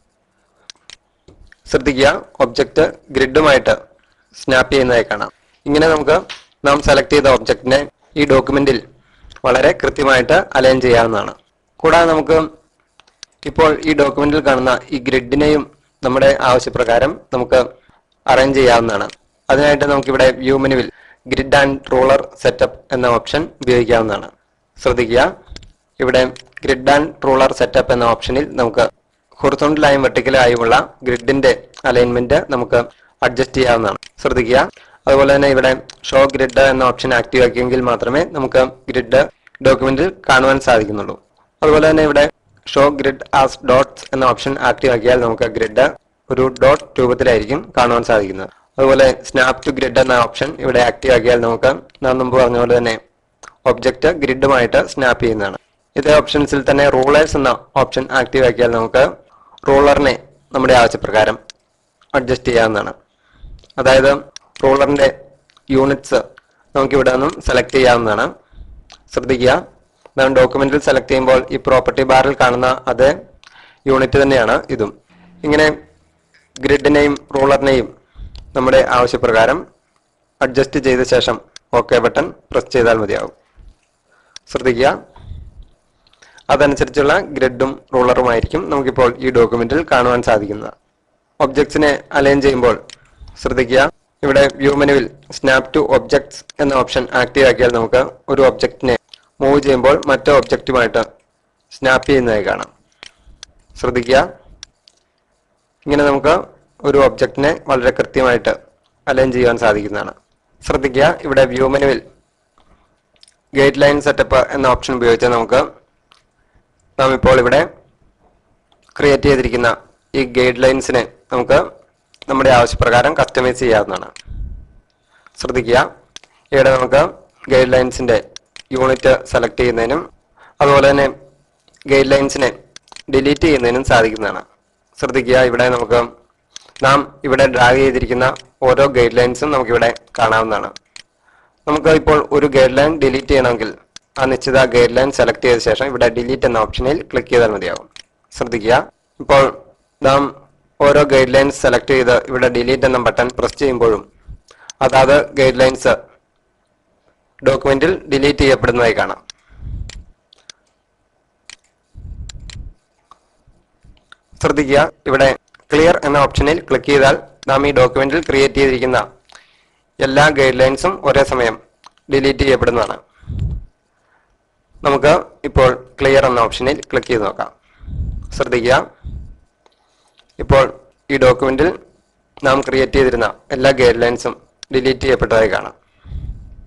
ശ്രദ്ധിക്കുക, ഒബ്ജക്റ്റ് ഗ്രിഡുമായിട്ട് സ്നാപ്പ് ചെയ്യുന്നതായി കാണാം. ഇങ്ങനെ നമുക്ക് നാം സെലക്ട് ചെയ്ത ഒബ്ജക്റ്റിനെ ഈ ഡോക്യുമെന്റിൽ വളരെ കൃത്യമായിട്ട് അലൈൻ ചെയ്യാവുന്നതാണ്. കൂടാതെ നമുക്ക് ഇപ്പോൾ ഈ ഡോക്യുമെന്റിൽ കാണുന്ന ഈ ഗ്രിഡിനെയും നമ്മുടെ ആവശ്യപ്രകാരം നമുക്ക് അറേഞ്ച് ചെയ്യാവുന്നതാണ്. അതിനായിട്ട് നമുക്കിവിടെ വ്യൂ മെനുവിൽ ഗ്രിഡ് ആൻഡ് റൂളർ സെറ്റപ്പ് എന്ന ഓപ്ഷൻ ഉപയോഗിക്കാവുന്നതാണ്. ശ്രദ്ധിക്കുക, ഇവിടെ ഗ്രിഡ് ആൻഡ് റൂളർ സെറ്റപ്പ് എന്ന ഓപ്ഷനിൽ നമുക്ക് ഹൊറിസോണ്ടലായും വെർട്ടിക്കലായുമുള്ള ഗ്രിഡിന്റെ അലൈൻമെന്റ് നമുക്ക് അഡ്ജസ്റ്റ് ചെയ്യാവുന്നതാണ്. ശ്രദ്ധിക്കുക, അതുപോലെ തന്നെ ഇവിടെ ഷോ ഗ്രിഡ് എന്ന ഓപ്ഷൻ ആക്റ്റീവ് ആക്കിയെങ്കിൽ മാത്രമേ നമുക്ക് ഗ്രിഡ് ഡോക്യുമെന്റിൽ കാണുവാൻ സാധിക്കുന്നുള്ളൂ. അതുപോലെ തന്നെ ഇവിടെ ഷോ ഗ്രിഡ് ആസ് ഡോട്ട്സ് എന്ന ഓപ്ഷൻ ആക്റ്റീവ് ആക്കിയാൽ നമുക്ക് ഗ്രിഡ് ഒരു ഡോട്ട് രൂപത്തിലായിരിക്കും കാണുവാൻ സാധിക്കുന്നത്. അതുപോലെ സ്നാപ്പ് ടു ഗ്രിഡ് എന്ന ഓപ്ഷൻ ഇവിടെ ആക്റ്റീവ് ആക്കിയാൽ നമുക്ക് നാം മുമ്പ് പറഞ്ഞ പോലെ തന്നെ ഒബ്ജക്റ്റ് ഗ്രിഡുമായിട്ട് സ്നാപ്പ് ചെയ്യുന്നതാണ്. ഇതേ ഓപ്ഷൻസിൽ തന്നെ റൂളേഴ്സ് എന്ന ഓപ്ഷൻ ആക്റ്റീവ് ആക്കിയാൽ നമുക്ക് റൂളറിനെ നമ്മുടെ ആവശ്യപ്രകാരം അഡ്ജസ്റ്റ് ചെയ്യാവുന്നതാണ്. അതായത് റൂളറിന്റെ യൂണിറ്റ്സ് നമുക്ക് ഇവിടെ നിന്നും സെലക്ട് ചെയ്യാവുന്നതാണ്. ശ്രദ്ധിക്കുക, നാം ഡോക്യുമെന്റിൽ സെലക്ട് ചെയ്യുമ്പോൾ ഈ പ്രോപ്പർട്ടി ബാറിൽ കാണുന്ന അതേ യൂണിറ്റ് തന്നെയാണ് ഇതും. ഇങ്ങനെ ഗ്രിഡിനെയും റൂളറിനെയും നമ്മുടെ ആവശ്യപ്രകാരം അഡ്ജസ്റ്റ് ചെയ്ത ശേഷം ഓക്കെ ബട്ടൺ പ്രസ് ചെയ്താൽ മതിയാവും. ശ്രദ്ധിക്കുക, അതനുസരിച്ചുള്ള ഗ്രിഡും റൂളറുമായിരിക്കും നമുക്കിപ്പോൾ ഈ ഡോക്യുമെന്റിൽ കാണുവാൻ സാധിക്കുന്നത്. ഒബ്ജക്ട്സിനെ അലൈൻ ചെയ്യുമ്പോൾ ശ്രദ്ധിക്കുക, ഇവിടെ വ്യൂ മെനുവിൽ സ്നാപ്പ് ടു ഒബ്ജക്ട്സ് എന്ന ഓപ്ഷൻ ആക്റ്റീവ് ആക്കിയാൽ നമുക്ക് ഒരു ഒബ്ജക്റ്റിനെ മൂവ് ചെയ്യുമ്പോൾ മറ്റു ഒബ്ജക്റ്റുമായിട്ട് സ്നാപ്പ് ചെയ്യുന്നതായി കാണാം. ശ്രദ്ധിക്കുക, ഇങ്ങനെ നമുക്ക് ഒരു ഒബ്ജക്റ്റിനെ വളരെ കൃത്യമായിട്ട് അലൈൻ ചെയ്യാൻ സാധിക്കുന്നതാണ്. ശ്രദ്ധിക്കുക, ഇവിടെ വ്യൂ മെനുവിൽ ഗൈഡ് ലൈൻ സെറ്റപ്പ് എന്ന ഓപ്ഷൻ ഉപയോഗിച്ച് നമുക്ക് നാം ഇപ്പോൾ ഇവിടെ ക്രിയേറ്റ് ചെയ്തിരിക്കുന്ന ഈ ഗൈഡ് ലൈൻസിനെ നമുക്ക് നമ്മുടെ ആവശ്യപ്രകാരം കസ്റ്റമൈസ് ചെയ്യാവുന്നതാണ്. ശ്രദ്ധിക്കുക, ഇവിടെ നമുക്ക് ഗൈഡ് ലൈൻസിന്റെ യൂണിറ്റ് സെലക്ട് ചെയ്യുന്നതിനും അതുപോലെ തന്നെ ഗൈഡ് ലൈൻസിനെ ഡിലീറ്റ് ചെയ്യുന്നതിനും സാധിക്കുന്നതാണ്. ശ്രദ്ധിക്കുക, ഇവിടെ നമുക്ക് നാം ഇവിടെ ഡ്രാഗ് ചെയ്തിരിക്കുന്ന ഓരോ ഗൈഡ് ലൈൻസും നമുക്കിവിടെ കാണാവുന്നതാണ്. നമുക്ക് ഇപ്പോൾ ഒരു ഗൈഡ് ലൈൻ ഡിലീറ്റ് ചെയ്യണമെങ്കിൽ ആ നിശ്ചിത ഗൈഡ് ലൈൻ സെലക്ട് ചെയ്ത ശേഷം ഇവിടെ ഡിലീറ്റ് എന്ന ഓപ്ഷനിൽ ക്ലിക്ക് ചെയ്താൽ മതിയാവും. ശ്രദ്ധിക്കുക, ഇപ്പോൾ നാം ഓരോ ഗൈഡ് ലൈൻസ് സെലക്ട് ചെയ്ത് ഇവിടെ ഡിലീറ്റ് എന്ന ബട്ടൺ പ്രസ് ചെയ്യുമ്പോഴും അതാത് ഗൈഡ് ലൈൻസ് ഡോക്യുമെന്റിൽ ഡിലീറ്റ് ചെയ്യപ്പെടുന്നതായി കാണാം. ശ്രദ്ധിക്കുക, ഇവിടെ ക്ലിയർ എന്ന ഓപ്ഷനിൽ ക്ലിക്ക് ചെയ്താൽ നാം ഈ ഡോക്യുമെന്റിൽ ക്രിയേറ്റ് ചെയ്തിരിക്കുന്ന എല്ലാ ഗൈഡ് ലൈൻസും ഒരേ സമയം ഡിലീറ്റ് ചെയ്യപ്പെടുന്നതാണ്. നമുക്ക് ഇപ്പോൾ ക്ലിയർ എന്ന ഓപ്ഷനിൽ ക്ലിക്ക് ചെയ്ത് നോക്കാം. ശ്രദ്ധിക്കുക, ഇപ്പോൾ ഈ ഡോക്യുമെന്റിൽ നാം ക്രിയേറ്റ് ചെയ്തിരുന്ന എല്ലാ ഗൈഡ് ലൈൻസും ഡിലീറ്റ് ചെയ്യപ്പെട്ടതായി കാണാം.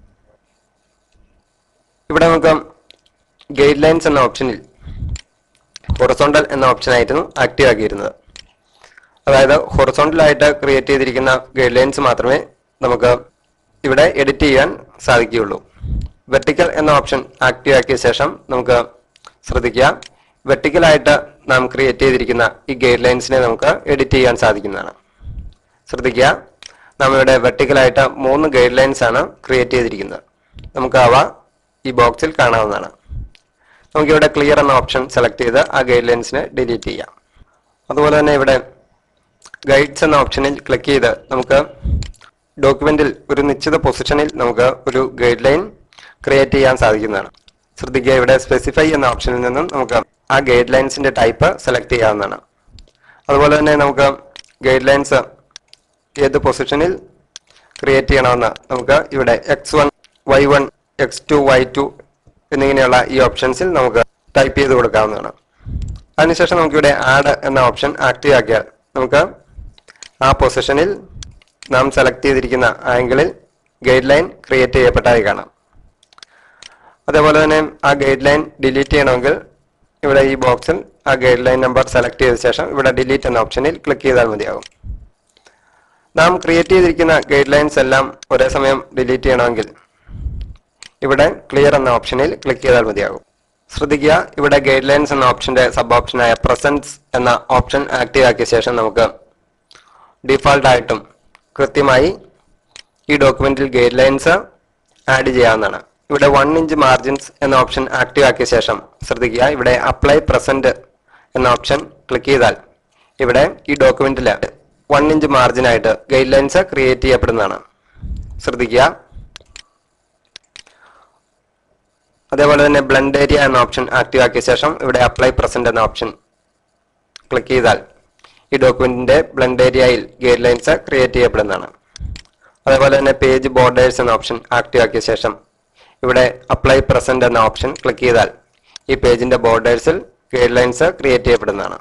ഇവിടെ നമുക്ക് ഗൈഡ് ലൈൻസ് എന്ന ഓപ്ഷനിൽ ഹൊറിസോണ്ടൽ എന്ന ഓപ്ഷൻ ആയിരുന്നു ആക്റ്റീവ് ആക്കിയിരുന്നത്. അതായത് ഹൊറിസോണ്ടൽ ആയിട്ട് ക്രിയേറ്റ് ചെയ്തിരിക്കുന്ന ഗൈഡ് ലൈൻസ് മാത്രമേ നമുക്ക് ഇവിടെ എഡിറ്റ് ചെയ്യാൻ സാധിക്കുകയുള്ളൂ. വെർട്ടിക്കൽ എന്ന ഓപ്ഷൻ ആക്റ്റീവ് ആക്കിയ ശേഷം നമുക്ക് ശ്രദ്ധിക്കുക, വെർട്ടിക്കലായിട്ട് നാം ക്രിയേറ്റ് ചെയ്തിരിക്കുന്ന ഈ ഗൈഡ് ലൈൻസിനെ നമുക്ക് എഡിറ്റ് ചെയ്യാൻ സാധിക്കുന്നതാണ്. ശ്രദ്ധിക്കുക, നാം ഇവിടെ വെർട്ടിക്കലായിട്ട് 3 ഗൈഡ് ലൈൻസ് ആണ് ക്രിയേറ്റ് ചെയ്തിരിക്കുന്നത്. നമുക്ക് അവ ഈ ബോക്സിൽ കാണാവുന്നതാണ്. നമുക്കിവിടെ ക്ലിയർ എന്ന ഓപ്ഷൻ സെലക്ട് ചെയ്ത് ആ ഗൈഡ് ലൈൻസിനെ ഡിലീറ്റ് ചെയ്യാം. അതുപോലെ തന്നെ ഇവിടെ ഗൈഡ്സ് എന്ന ഓപ്ഷനിൽ ക്ലിക്ക് ചെയ്ത് നമുക്ക് ഡോക്യുമെന്റിൽ ഒരു നിശ്ചിത പൊസിഷനിൽ നമുക്ക് ഒരു ഗൈഡ് ലൈൻ ക്രിയേറ്റ് ചെയ്യാൻ സാധിക്കുന്നതാണ്. ശ്രദ്ധിക്കുക, ഇവിടെ സ്പെസിഫൈ എന്ന ഓപ്ഷനിൽ നിന്നും നമുക്ക് ആ ഗൈഡ് ലൈൻസിന്റെ ടൈപ്പ് സെലക്ട് ചെയ്യാവുന്നതാണ്. അതുപോലെ തന്നെ നമുക്ക് ഗൈഡ് ലൈൻസ് ഏത് പൊസിഷനിൽ ക്രിയേറ്റ് ചെയ്യണമെന്ന് നമുക്ക് ഇവിടെ X1, Y1, X2, Y2 എന്നിങ്ങനെയുള്ള ഈ ഓപ്ഷൻസിൽ നമുക്ക് ടൈപ്പ് ചെയ്ത് കൊടുക്കാവുന്നതാണ്. അതിനുശേഷം നമുക്കിവിടെ ആഡ് എന്ന ഓപ്ഷൻ ആക്റ്റീവ് ആക്കിയാൽ നമുക്ക് ആ പൊസിഷനിൽ നാം സെലക്ട് ചെയ്തിരിക്കുന്ന ആംഗിളിൽ ഗൈഡ് ലൈൻ ക്രിയേറ്റ് ചെയ്യപ്പെട്ടതായി കാണാം. അതേപോലെ തന്നെ ആ ഗൈഡ് ലൈൻ ഡിലീറ്റ് ചെയ്യണമെങ്കിൽ ഇവിടെ ഈ ബോക്സിൽ ആ ഗൈഡ് ലൈൻ നമ്പർ സെലക്ട് ചെയ്ത ശേഷം ഇവിടെ ഡിലീറ്റ് എന്ന ഓപ്ഷനിൽ ക്ലിക്ക് ചെയ്താൽ മതിയാകും. നാം ക്രിയേറ്റ് ചെയ്തിരിക്കുന്ന ഗൈഡ് ലൈൻസ് എല്ലാം ഒരേ സമയം ഡിലീറ്റ് ചെയ്യണമെങ്കിൽ ഇവിടെ ക്ലിയർ എന്ന ഓപ്ഷനിൽ ക്ലിക്ക് ചെയ്താൽ മതിയാകും. ശ്രദ്ധിക്കുക, ഇവിടെ ഗൈഡ് ലൈൻസ് എന്ന ഓപ്ഷന്റെ സബ് ഓപ്ഷനായ പ്രസൻസ് എന്ന ഓപ്ഷൻ ആക്റ്റീവ് ആക്കിയ ശേഷം നമുക്ക് ഡിഫാൾട്ട് ആയിട്ടും കൃത്യമായി ഈ ഡോക്യുമെന്റിൽ ഗൈഡ് ലൈൻസ് ആഡ് ചെയ്യാവുന്നതാണ്. ഇവിടെ 1 ഇഞ്ച് മാർജിൻസ് എന്ന ഓപ്ഷൻ ആക്റ്റീവ് ആക്കിയ ശേഷം ശ്രദ്ധിക്കുക, ഇവിടെ അപ്ലൈ പ്രസന്റ് എന്ന ഓപ്ഷൻ ക്ലിക്ക് ചെയ്താൽ ഇവിടെ ഈ ഡോക്യുമെന്റിൽ 1 ഇഞ്ച് മാർജിനായിട്ട് ഗൈഡ് ലൈൻസ് ക്രിയേറ്റ് ചെയ്യപ്പെടുന്നതാണ്. ശ്രദ്ധിക്കുക. അതേപോലെ തന്നെ ബ്ലെൻഡ് ഏരിയ എന്ന ഓപ്ഷൻ ആക്റ്റീവ് ആക്കിയ ശേഷം ഇവിടെ അപ്ലൈ പ്രസന്റ് എന്ന ഓപ്ഷൻ ക്ലിക്ക് ചെയ്താൽ ഈ ഡോക്യുമെന്റിന്റെ ബ്ലെൻഡ് ഏരിയയിൽ ഗൈഡ് ലൈൻസ് ക്രിയേറ്റ് ചെയ്യപ്പെടുന്നതാണ്. അതേപോലെ തന്നെ പേജ് ബോർഡേഴ്സ് എന്ന ഓപ്ഷൻ ആക്റ്റീവ് ആക്കിയ ശേഷം ഇവിടെ അപ്ലൈ പ്രസന്റ് എന്ന ഓപ്ഷൻ ക്ലിക്ക് ചെയ്താൽ ഈ പേജിന്റെ ബോർഡേഴ്സിൽ ഗൈഡ് ലൈൻസ് ക്രിയേറ്റ് ചെയ്യപ്പെടുന്നതാണ്.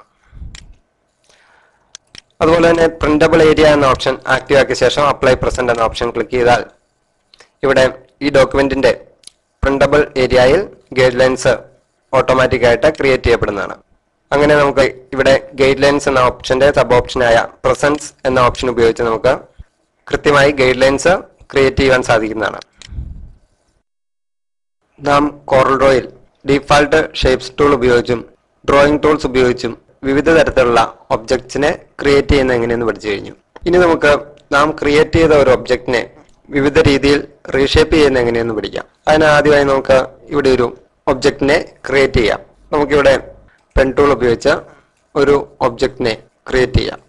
അതുപോലെ തന്നെ പ്രിന്റബിൾ ഏരിയ എന്ന ഓപ്ഷൻ ആക്റ്റീവ് ആക്കിയ ശേഷം അപ്ലൈ പ്രസന്റ് എന്ന ഓപ്ഷൻ ക്ലിക്ക് ചെയ്താൽ ഇവിടെ ഈ ഡോക്യുമെന്റിന്റെ പ്രിന്റബിൾ ഏരിയയിൽ ഗൈഡ് ലൈൻസ് ഓട്ടോമാറ്റിക് ആയിട്ട് ക്രിയേറ്റ് ചെയ്യപ്പെടുന്നതാണ്. അങ്ങനെ നമുക്ക് ഇവിടെ ഗൈഡ് ലൈൻസ് എന്ന ഓപ്ഷന്റെ സബ് ഓപ്ഷനായ പ്രസൻസ് എന്ന ഓപ്ഷൻ ഉപയോഗിച്ച് നമുക്ക് കൃത്യമായി ഗൈഡ് ലൈൻസ് ക്രിയേറ്റ് ചെയ്യാൻ സാധിക്കുന്നതാണ്. നാം കോറൽ ഡ്രോയിൽ ഡിഫാൾട്ട് ഷേപ്സ് ടൂൾ ഉപയോഗിച്ചും ഡ്രോയിങ് ടൂൾസ് ഉപയോഗിച്ചും വിവിധ തരത്തിലുള്ള ഒബ്ജക്ട്സിനെ ക്രിയേറ്റ് ചെയ്യുന്ന എങ്ങനെയെന്ന് പഠിച്ചു കഴിഞ്ഞു. ഇനി നമുക്ക് നാം ക്രിയേറ്റ് ചെയ്ത ഒരു ഒബ്ജക്റ്റിനെ വിവിധ രീതിയിൽ റീഷേപ്പ് ചെയ്യുന്ന എങ്ങനെയെന്ന് പഠിക്കാം. അതിന് ആദ്യമായി നമുക്ക് ഇവിടെ ഒരു ഒബ്ജക്റ്റിനെ ക്രിയേറ്റ് ചെയ്യാം. നമുക്കിവിടെ പെൻ ടൂൾ ഉപയോഗിച്ച് ഒരു ഒബ്ജക്റ്റിനെ ക്രിയേറ്റ് ചെയ്യാം.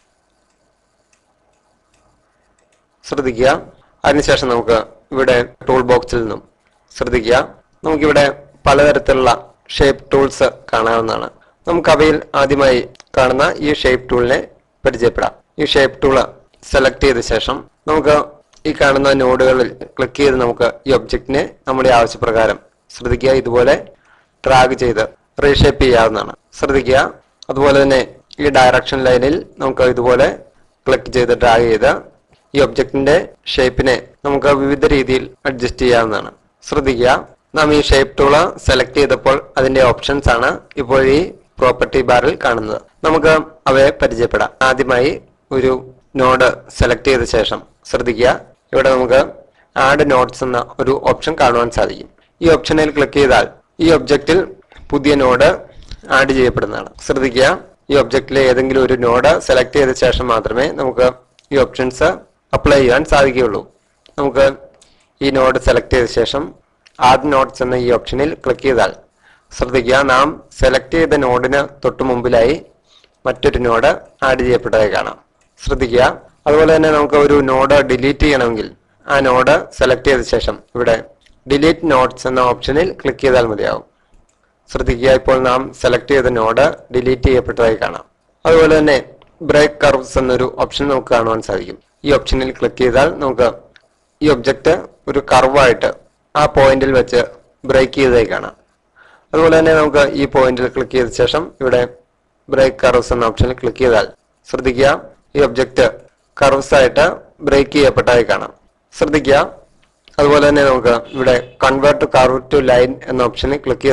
ശ്രദ്ധിക്കുക, അതിനുശേഷം നമുക്ക് ഇവിടെ ടൂൾ ബോക്സിൽ നിന്നും ശ്രദ്ധിക്കുക, നമുക്കിവിടെ പലതരത്തിലുള്ള ഷേപ്പ് ടൂൾസ് കാണാവുന്നതാണ്. നമുക്ക് അവയിൽ ആദ്യമായി കാണുന്ന ഈ ഷേപ്പ് ടൂളിനെ പരിചയപ്പെടാം. ഈ ഷേപ്പ് ടൂള് സെലക്ട് ചെയ്ത ശേഷം നമുക്ക് ഈ കാണുന്ന നോഡുകളിൽ ക്ലിക്ക് ചെയ്ത് നമുക്ക് ഈ ഒബ്ജക്റ്റിനെ നമ്മുടെ ആവശ്യപ്രകാരം ശ്രദ്ധിക്കുക ഇതുപോലെ ഡ്രാഗ് ചെയ്ത് റീഷേപ്പ് ചെയ്യാവുന്നതാണ്. ശ്രദ്ധിക്കുക, അതുപോലെ തന്നെ ഈ ഡയറക്ഷൻ ലൈനിൽ നമുക്ക് ഇതുപോലെ ക്ലിക്ക് ചെയ്ത് ഡ്രാഗ് ചെയ്ത് ഈ ഒബ്ജക്റ്റിന്റെ ഷേപ്പിനെ നമുക്ക് വിവിധ രീതിയിൽ അഡ്ജസ്റ്റ് ചെയ്യാവുന്നതാണ്. ശ്രദ്ധിക്കുക, നാം ഈ ഷേപ്പ് ടൂള് സെലക്ട് ചെയ്തപ്പോൾ അതിന്റെ ഓപ്ഷൻസ് ആണ് ഇപ്പോൾ ഈ പ്രോപ്പർട്ടി ബാറിൽ കാണുന്നത്. നമുക്ക് അവയെ പരിചയപ്പെടാം. ആദ്യമായി ഒരു നോഡ് സെലക്ട് ചെയ്ത ശേഷം ശ്രദ്ധിക്കുക, ഇവിടെ നമുക്ക് ആഡ് നോട്ട്സ് എന്ന ഒരു ഓപ്ഷൻ കാണുവാൻ സാധിക്കും. ഈ ഓപ്ഷനിൽ ക്ലിക്ക് ചെയ്താൽ ഈ ഒബ്ജക്റ്റിൽ പുതിയ നോഡ് ആഡ് ചെയ്യപ്പെടുന്നതാണ്. ശ്രദ്ധിക്കുക, ഈ ഒബ്ജക്റ്റിലെ ഏതെങ്കിലും ഒരു നോഡ് സെലക്ട് ചെയ്ത ശേഷം മാത്രമേ നമുക്ക് ഈ ഓപ്ഷൻസ് അപ്ലൈ ചെയ്യാൻ സാധിക്കുകയുള്ളൂ. നമുക്ക് ഈ നോഡ് സെലക്ട് ചെയ്ത ശേഷം ആഡ് നോട്ട്സ് എന്ന ഈ ഓപ്ഷനിൽ ക്ലിക്ക് ചെയ്താൽ ശ്രദ്ധിക്കുക, നാം സെലക്ട് ചെയ്ത നോഡിന് തൊട്ടു മുമ്പിലായി മറ്റൊരു നോഡ് ആഡ് ചെയ്യപ്പെട്ടതായി കാണാം. ശ്രദ്ധിക്കുക, അതുപോലെ തന്നെ നമുക്ക് ഒരു നോഡ് ഡിലീറ്റ് ചെയ്യണമെങ്കിൽ ആ നോഡ് സെലക്ട് ചെയ്ത ശേഷം ഇവിടെ ഡിലീറ്റ് നോട്ട്സ് എന്ന ഓപ്ഷനിൽ ക്ലിക്ക് ചെയ്താൽ മതിയാവും. ശ്രദ്ധിക്കുക, ഇപ്പോൾ നാം സെലക്ട് ചെയ്ത നോഡ് ഡിലീറ്റ് ചെയ്യപ്പെട്ടതായി കാണാം. അതുപോലെ തന്നെ ബ്രേക്ക് കർവ്സ് എന്നൊരു ഓപ്ഷൻ നമുക്ക് കാണുവാൻ സാധിക്കും. ഈ ഓപ്ഷനിൽ ക്ലിക്ക് ചെയ്താൽ നമുക്ക് ഈ ഒബ്ജക്റ്റ് ഒരു കർവായിട്ട് ആ പോയിന്റിൽ വെച്ച് ബ്രേക്ക് ചെയ്തതായി കാണാം. അതുപോലെ തന്നെ നമുക്ക് ഈ പോയിന്റിൽ ക്ലിക്ക് ചെയ്ത ശേഷം ഇവിടെ ബ്രേക്ക് കർവ്സ് എന്ന ഓപ്ഷനിൽ ക്ലിക്ക് ചെയ്താൽ ശ്രദ്ധിക്കുക, ഈ ഒബ്ജക്റ്റ് കർവ്സ് ആയിട്ട് ബ്രേക്ക് ചെയ്യപ്പെട്ടതായി കാണാം. ശ്രദ്ധിക്കുക, അതുപോലെ തന്നെ നമുക്ക് ഇവിടെ convert to curve to line എന്ന ഓപ്ഷനിൽ ക്ലിക്ക് ചെയ്താൽ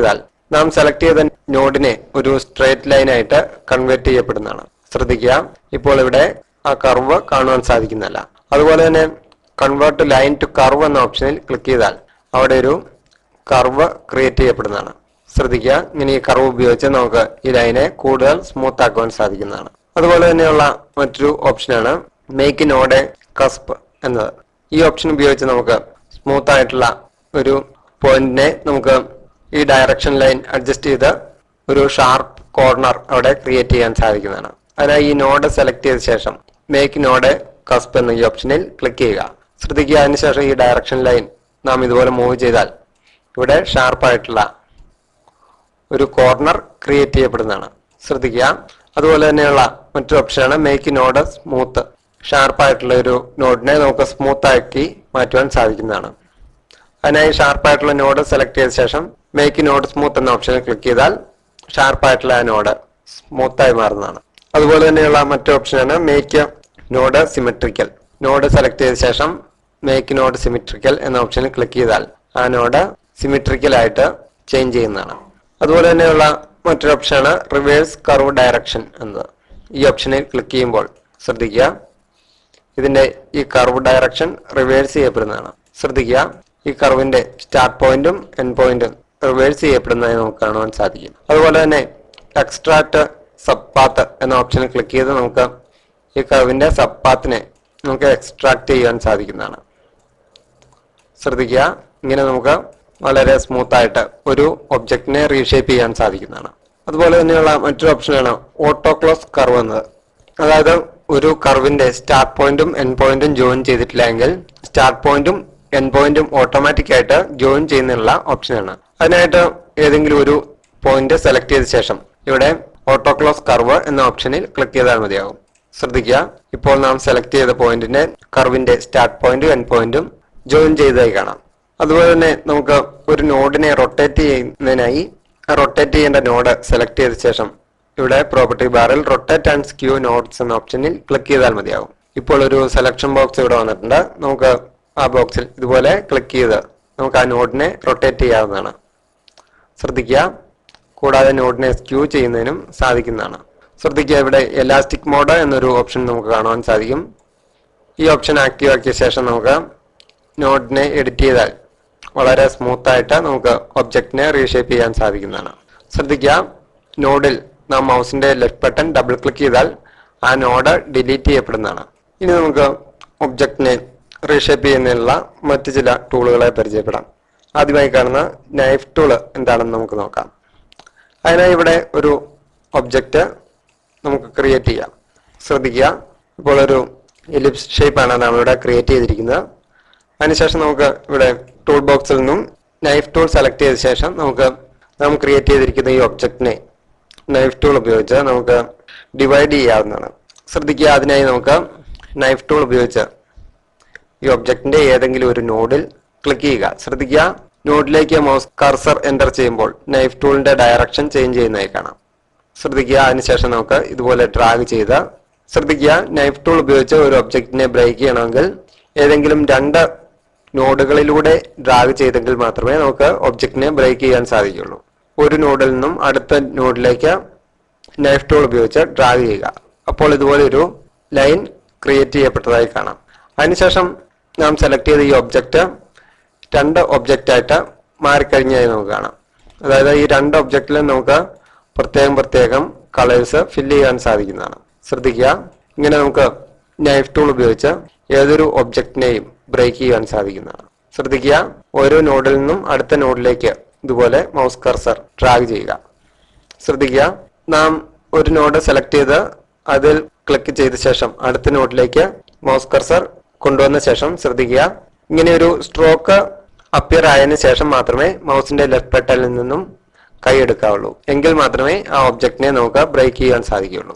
നാം സെലക്ട് ചെയ്ത നോഡിനെ ഒരു സ്ട്രേറ്റ് ലൈൻ ആയിട്ട് കൺവേർട്ട് ചെയ്യപ്പെടുന്നതാണ്. ശ്രദ്ധിക്കുക, ഇപ്പോൾ ഇവിടെ ആ കർവ് കാണുവാൻ സാധിക്കുന്നതല്ല. അതുപോലെ തന്നെ കൺവേർട്ട് ലൈൻ ടു കർവ് എന്ന ഓപ്ഷനിൽ ക്ലിക്ക് ചെയ്താൽ അവിടെ ഒരു കർവ് ക്രിയേറ്റ് ചെയ്യപ്പെടുന്നതാണ്. ശ്രദ്ധിക്കുക, ഇങ്ങനെ ഈ കർവ് ഉപയോഗിച്ച് നമുക്ക് ഈ ലൈനെ കൂടുതൽ സ്മൂത്ത് ആക്കുവാൻ സാധിക്കുന്നതാണ്. അതുപോലെ തന്നെയുള്ള മറ്റൊരു ഓപ്ഷനാണ് മേക്ക് നോഡ് എ കസ്പ് എന്നത്. ഈ ഓപ്ഷൻ ഉപയോഗിച്ച് നമുക്ക് സ്മൂത്ത് ആയിട്ടുള്ള ഒരു പോയിന്റിനെ നമുക്ക് ഈ ഡയറക്ഷൻ ലൈൻ അഡ്ജസ്റ്റ് ചെയ്ത് ഒരു ഷാർപ്പ് കോർണർ അവിടെ ക്രിയേറ്റ് ചെയ്യാൻ സാധിക്കുന്നതാണ്. അതിനായി ഈ നോഡ് സെലക്ട് ചെയ്ത ശേഷം മേക്ക് നോഡ് എ കസ്പ് എന്ന ഈ ഓപ്ഷനിൽ ക്ലിക്ക് ചെയ്യുക. ശ്രദ്ധിക്കുക, അതിനുശേഷം ഈ ഡയറക്ഷൻ ലൈൻ നാം ഇതുപോലെ മൂവ് ചെയ്താൽ ഇവിടെ ഷാർപ്പായിട്ടുള്ള ഒരു കോർണർ ക്രിയേറ്റ് ചെയ്യപ്പെടുന്നതാണ്. ശ്രദ്ധിക്കുക, അതുപോലെ തന്നെയുള്ള മറ്റൊരു ഓപ്ഷനാണ് മേക്ക് നോഡ് സ്മൂത്ത്. ഷാർപ്പായിട്ടുള്ള ഒരു നോഡിനെ നമുക്ക് സ്മൂത്ത് ആക്കി മാറ്റുവാൻ സാധിക്കുന്നതാണ്. അതിനായി ഷാർപ്പായിട്ടുള്ള നോഡ് സെലക്ട് ചെയ്ത ശേഷം മേക്ക് നോഡ് സ്മൂത്ത് എന്ന ഓപ്ഷനിൽ ക്ലിക്ക് ചെയ്താൽ ഷാർപ്പായിട്ടുള്ള ആ നോഡ് സ്മൂത്തായി മാറുന്നതാണ്. അതുപോലെ തന്നെയുള്ള മറ്റൊരു ഓപ്ഷനാണ് make node symmetrical. Node select ചെയ്ത ശേഷം മേക്ക് നോഡ് സിമെട്രിക്കൽ എന്ന ഓപ്ഷനിൽ ക്ലിക്ക് ചെയ്താൽ ആ നോഡ് സിമെട്രിക്കൽ ആയിട്ട് ചേഞ്ച് ചെയ്യുന്നതാണ്. അതുപോലെ തന്നെയുള്ള മറ്റൊരു ഓപ്ഷനാണ് റിവേഴ്സ് കർവ് ഡയറക്ഷൻ എന്നത്. ഈ ഓപ്ഷനിൽ ക്ലിക്ക് ചെയ്യുമ്പോൾ ശ്രദ്ധിക്കുക, ഇതിന്റെ ഈ കർവ് ഡയറക്ഷൻ റിവേഴ്സ് ചെയ്യപ്പെടുന്നതാണ്. ശ്രദ്ധിക്കുക, ഈ കർവിന്റെ സ്റ്റാർട്ട് പോയിന്റും എൻഡ് പോയിന്റും റിവേഴ്സ് ചെയ്യപ്പെടുന്നതായി നമുക്ക് കാണുവാൻ സാധിക്കും. അതുപോലെ തന്നെ എക്സ്ട്രാക്ട് സബ് പാത്ത് എന്ന ഓപ്ഷനിൽ ക്ലിക്ക് ചെയ്ത് നമുക്ക് ഈ കർവിന്റെ സബ് പാത്തിനെ നമുക്ക് എക്സ്ട്രാക്ട് ചെയ്യാൻ സാധിക്കുന്നതാണ്. ശ്രദ്ധിക്കുക, ഇങ്ങനെ നമുക്ക് വളരെ സ്മൂത്ത് ആയിട്ട് ഒരു ഒബ്ജക്റ്റിനെ റീഷേപ്പ് ചെയ്യാൻ സാധിക്കുന്നതാണ്. അതുപോലെ തന്നെയുള്ള മറ്റൊരു ഓപ്ഷനാണ് ഓട്ടോ ക്ലോസ് കർവ് എന്നത്. അതായത് ഒരു കർവിന്റെ സ്റ്റാർട്ട് പോയിന്റും എൻഡ് പോയിന്റും ജോയിൻ ചെയ്തിട്ടില്ല എങ്കിൽ സ്റ്റാർട്ട് പോയിന്റും എൻഡ് പോയിന്റും ഓട്ടോമാറ്റിക് ആയിട്ട് ജോയിൻ ചെയ്യുന്നതിനുള്ള ഓപ്ഷനാണ്. അതിനായിട്ട് ഏതെങ്കിലും ഒരു പോയിന്റ് സെലക്ട് ചെയ്ത ശേഷം ഇവിടെ ഓട്ടോ ക്ലോസ് കർവ് എന്ന ഓപ്ഷനിൽ ക്ലിക്ക് ചെയ്താൽ മതിയാകും. ശ്രദ്ധിക്കുക, ഇപ്പോൾ നാം സെലക്ട് ചെയ്ത പോയിന്റിന്റെ കർവിന്റെ സ്റ്റാർട്ട് പോയിന്റും എൻഡ് പോയിന്റും ജോയിൻ ചെയ്തതായി കാണാം. അതുപോലെ തന്നെ നമുക്ക് ഒരു നോഡിനെ റൊട്ടേറ്റ് ചെയ്യുന്നതിനായി റൊട്ടേറ്റ് ചെയ്യേണ്ട നോഡ് സെലക്ട് ചെയ്ത ശേഷം ഇവിടെ പ്രോപ്പർട്ടി ബാറിൽ റൊട്ടേറ്റ് ആൻഡ് സ്ക്യൂ നോഡ്സ് എന്ന ഓപ്ഷനിൽ ക്ലിക്ക് ചെയ്താൽ മതിയാകും. ഇപ്പോൾ ഒരു സെലക്ഷൻ ബോക്സ് ഇവിടെ വന്നിട്ടുണ്ട്. നമുക്ക് ആ ബോക്സിൽ ഇതുപോലെ ക്ലിക്ക് ചെയ്ത് നമുക്ക് ആ നോഡിനെ റൊട്ടേറ്റ് ചെയ്യാവുന്നതാണ്. ശ്രദ്ധിക്കുക, കൂടാതെ നോഡിനെ സ്ക്യൂ ചെയ്യുന്നതിനും സാധിക്കുന്നതാണ്. ശ്രദ്ധിക്കുക, ഇവിടെ എലാസ്റ്റിക് മോഡ് എന്നൊരു ഓപ്ഷൻ നമുക്ക് കാണുവാൻ സാധിക്കും. ഈ ഓപ്ഷൻ ആക്റ്റീവ് ആക്കിയ ശേഷം നമുക്ക് നോഡിനെ എഡിറ്റ് ചെയ്താൽ വളരെ സ്മൂത്ത് ആയിട്ട് നമുക്ക് ഒബ്ജക്റ്റിനെ റീഷേപ്പ് ചെയ്യാൻ സാധിക്കുന്നതാണ്. ശ്രദ്ധിക്കുക, നോഡിൽ നാം മൗസിന്റെ ലെഫ്റ്റ് ബട്ടൺ ഡബിൾ ക്ലിക്ക് ചെയ്താൽ ആ നോഡ് ഡിലീറ്റ് ചെയ്യപ്പെടുന്നതാണ്. ഇനി നമുക്ക് ഒബ്ജക്റ്റിനെ റീഷേപ്പ് ചെയ്യുന്നതിനുള്ള മറ്റു ചില ടൂളുകളെ പരിചയപ്പെടാം. ആദ്യമായി കാണുന്ന നൈഫ് ടൂൾ എന്താണെന്ന് നമുക്ക് നോക്കാം. അതിനായി ഇവിടെ ഒരു ഒബ്ജക്റ്റ് നമുക്ക് ക്രിയേറ്റ് ചെയ്യാം. ശ്രദ്ധിക്കുക, ഇപ്പോൾ ഒരു എലിപ്സ് ഷേപ്പാണ് നാം ഇവിടെ ക്രിയേറ്റ് ചെയ്തിരിക്കുന്നത്. അതിനുശേഷം നമുക്ക് ഇവിടെ ടൂൾ ബോക്സിൽ നിന്നും നൈഫ് ടൂൾ സെലക്ട് ചെയ്ത ശേഷം നാം ക്രിയേറ്റ് ചെയ്തിരിക്കുന്ന ഈ ഒബ്ജക്റ്റിനെ നൈഫ് ടൂൾ ഉപയോഗിച്ച് നമുക്ക് ഡിവൈഡ് ചെയ്യാവുന്നതാണ്. ശ്രദ്ധിക്കുക, അതിനായി നമുക്ക് നൈഫ് ടൂൾ ഉപയോഗിച്ച് ഈ ഒബ്ജക്റ്റിന്റെ ഏതെങ്കിലും ഒരു നോഡിൽ ക്ലിക്ക് ചെയ്യുക. ശ്രദ്ധിക്കുക, നോഡിലേക്ക് മൗസ് കർസർ എൻ്റർ ചെയ്യുമ്പോൾ നൈഫ് ടൂളിന്റെ ഡയറക്ഷൻ ചേഞ്ച് ചെയ്യുന്നതായി കാണാം. ശ്രദ്ധിക്കുക, അതിനുശേഷം നമുക്ക് ഇതുപോലെ ഡ്രാഗ് ചെയ്ത് ശ്രദ്ധിക്കുക, നൈഫ് ടൂൾ ഉപയോഗിച്ച് ഒരു ഒബ്ജക്റ്റിനെ ബ്രേക്ക് ചെയ്യണമെങ്കിൽ ഏതെങ്കിലും രണ്ട് നോഡുകളിലൂടെ ഡ്രാഗ് ചെയ്തെങ്കിൽ മാത്രമേ നമുക്ക് ഒബ്ജക്റ്റിനെ ബ്രേക്ക് ചെയ്യാൻ സാധിക്കുള്ളൂ. ഒരു നോഡിൽ നിന്നും അടുത്ത നോഡിലേക്ക് നൈഫ് ടൂൾ ഉപയോഗിച്ച് ഡ്രാഗ് ചെയ്യുക. അപ്പോൾ ഇതുപോലെ ഒരു ലൈൻ ക്രിയേറ്റ് ചെയ്യപ്പെട്ടതായി കാണാം. അതിനുശേഷം നാം സെലക്ട് ചെയ്ത ഈ ഒബ്ജക്റ്റ് രണ്ട് ഒബ്ജക്റ്റ് ആയിട്ട് മാറിക്കഴിഞ്ഞായി നമുക്ക് കാണാം. അതായത് ഈ രണ്ട് ഒബ്ജക്റ്റിലും നമുക്ക് പ്രത്യേകം കളേഴ്സ് ഫില്ല് ചെയ്യാൻ സാധിക്കുന്നതാണ്. ശ്രദ്ധിക്കുക, ഇങ്ങനെ നമുക്ക് നൈഫ് ടൂൾ ഉപയോഗിച്ച് ഏതൊരു ഒബ്ജക്റ്റിനെയും ബ്രേക്ക് ചെയ്യാൻ സാധിക്കുന്നതാണ്. ശ്രദ്ധിക്കുക, ഓരോ നോഡിൽ നിന്നും അടുത്ത നോഡിലേക്ക് ഇതുപോലെ മൗസ് കർസർ ഡ്രാഗ് ചെയ്യുക. ശ്രദ്ധിക്കുക, നാം ഒരു നോഡ് സെലക്ട് ചെയ്ത് അതിൽ ക്ലിക്ക് ചെയ്ത ശേഷം അടുത്ത നോഡിലേക്ക് മൗസ് കർസർ കൊണ്ടുവന്ന ശേഷം ശ്രദ്ധിക്കുക, ഇങ്ങനെ ഒരു സ്ട്രോക്ക് അപ്പിയർ ആയതിനു ശേഷം മാത്രമേ മൗസിന്റെ ലെഫ്റ്റ് ബട്ടണിൽ നിന്നും കൈ എടുക്കാവുള്ളൂ. എങ്കിൽ മാത്രമേ ആ ഒബ്ജക്റ്റിനെ നമുക്ക് ബ്രേക്ക് ചെയ്യാൻ സാധിക്കുകയുള്ളൂ.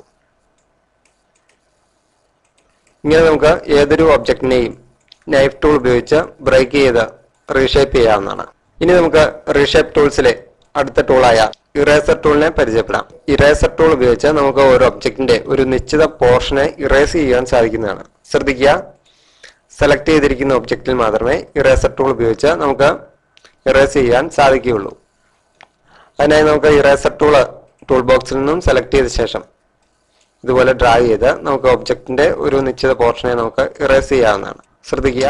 ഇങ്ങനെ നമുക്ക് ഏതൊരു ഒബ്ജക്റ്റിനെയും നൈഫ് ടൂൾ ഉപയോഗിച്ച് ബ്രേക്ക് ചെയ്ത് റീഷേപ്പ് ചെയ്യാവുന്നതാണ്. ഇനി നമുക്ക് റീഷേപ്പ് ടൂൾസിലെ അടുത്ത ടൂളായ ഇറേസർ ടൂളിനെ പരിചയപ്പെടാം. ഇറേസർ ടൂൾ ഉപയോഗിച്ച് നമുക്ക് ഒരു ഒബ്ജക്റ്റിന്റെ ഒരു നിശ്ചിത പോർഷനെ ഇറേസ് ചെയ്യാൻ സാധിക്കുന്നതാണ്. ശ്രദ്ധിക്കുക, സെലക്ട് ചെയ്തിരിക്കുന്ന ഒബ്ജക്റ്റിൽ മാത്രമേ ഇറേസർ ടൂൾ ഉപയോഗിച്ച് നമുക്ക് ഇറേസ് ചെയ്യാൻ സാധിക്കുകയുള്ളൂ. അതിനായി നമുക്ക് ഇറേസർ ടൂൾ ബോക്സിൽ നിന്നും സെലക്ട് ചെയ്ത ശേഷം ഇതുപോലെ ഡ്രാഗ് ചെയ്ത് നമുക്ക് ഒബ്ജക്റ്റിന്റെ ഒരു നിശ്ചിത പോർഷനെ നമുക്ക് ഇറേസ് ചെയ്യാവുന്നതാണ്. ശ്രദ്ധിക്കുക,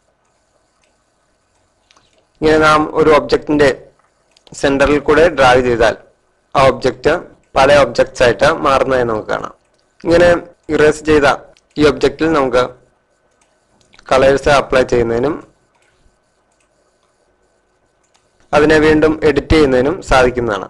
ഇങ്ങനെ നാം ഒരു ഒബ്ജക്റ്റിന്റെ സെന്ററിൽ കൂടെ ഡ്രാഗ് ചെയ്താൽ ആ ഒബ്ജക്റ്റ് പല ഒബ്ജക്ട്സ് ആയിട്ട് മാറുന്നതായി നമുക്ക് കാണാം. ഇങ്ങനെ ഇറേസ് ചെയ്ത ഈ ഒബ്ജക്റ്റിൽ നമുക്ക് കളേഴ്സ് അപ്ലൈ ചെയ്യുന്നതിനും അതിനെ വീണ്ടും എഡിറ്റ് ചെയ്യുന്നതിനും സാധിക്കുന്നതാണ്.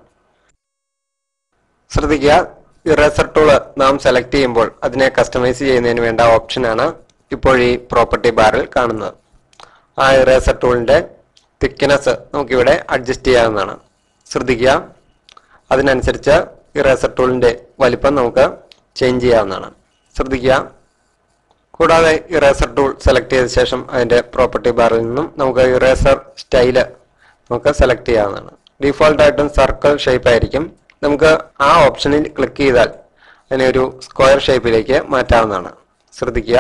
ശ്രദ്ധിക്കുക, ഇറേസർ ടൂള് നാം സെലക്ട് ചെയ്യുമ്പോൾ അതിനെ കസ്റ്റമൈസ് ചെയ്യുന്നതിന് വേണ്ട ഓപ്ഷനാണ് ഇപ്പോൾ ഈ പ്രോപ്പർട്ടി ബാറിൽ കാണുന്നത്. ആ ഇറേസർ ടൂളിന്റെ തിക്നെസ് നമുക്കിവിടെ അഡ്ജസ്റ്റ് ചെയ്യാവുന്നതാണ്. ശ്രദ്ധിക്കുക, അതിനനുസരിച്ച് ഇറേസർ ടൂളിന്റെ വലിപ്പം നമുക്ക് ചേഞ്ച് ചെയ്യാവുന്നതാണ്. ശ്രദ്ധിക്കുക, കൂടാതെ ഇറേസർ ടൂൾ സെലക്ട് ചെയ്ത ശേഷം അതിന്റെ പ്രോപ്പർട്ടി ബാറിൽ നിന്നും നമുക്ക് ഇറേസർ സ്റ്റൈല് നമുക്ക് സെലക്ട് ചെയ്യാവുന്നതാണ്. ഡിഫോൾട്ട് ആയിട്ടും സർക്കിൾ ഷേപ്പ് ആയിരിക്കും. നമുക്ക് ആ ഓപ്ഷനിൽ ക്ലിക്ക് ചെയ്താൽ അതിനെ ഒരു സ്ക്വയർ ഷേപ്പിലേക്ക് മാറ്റാവുന്നതാണ്. ശ്രദ്ധിക്കുക,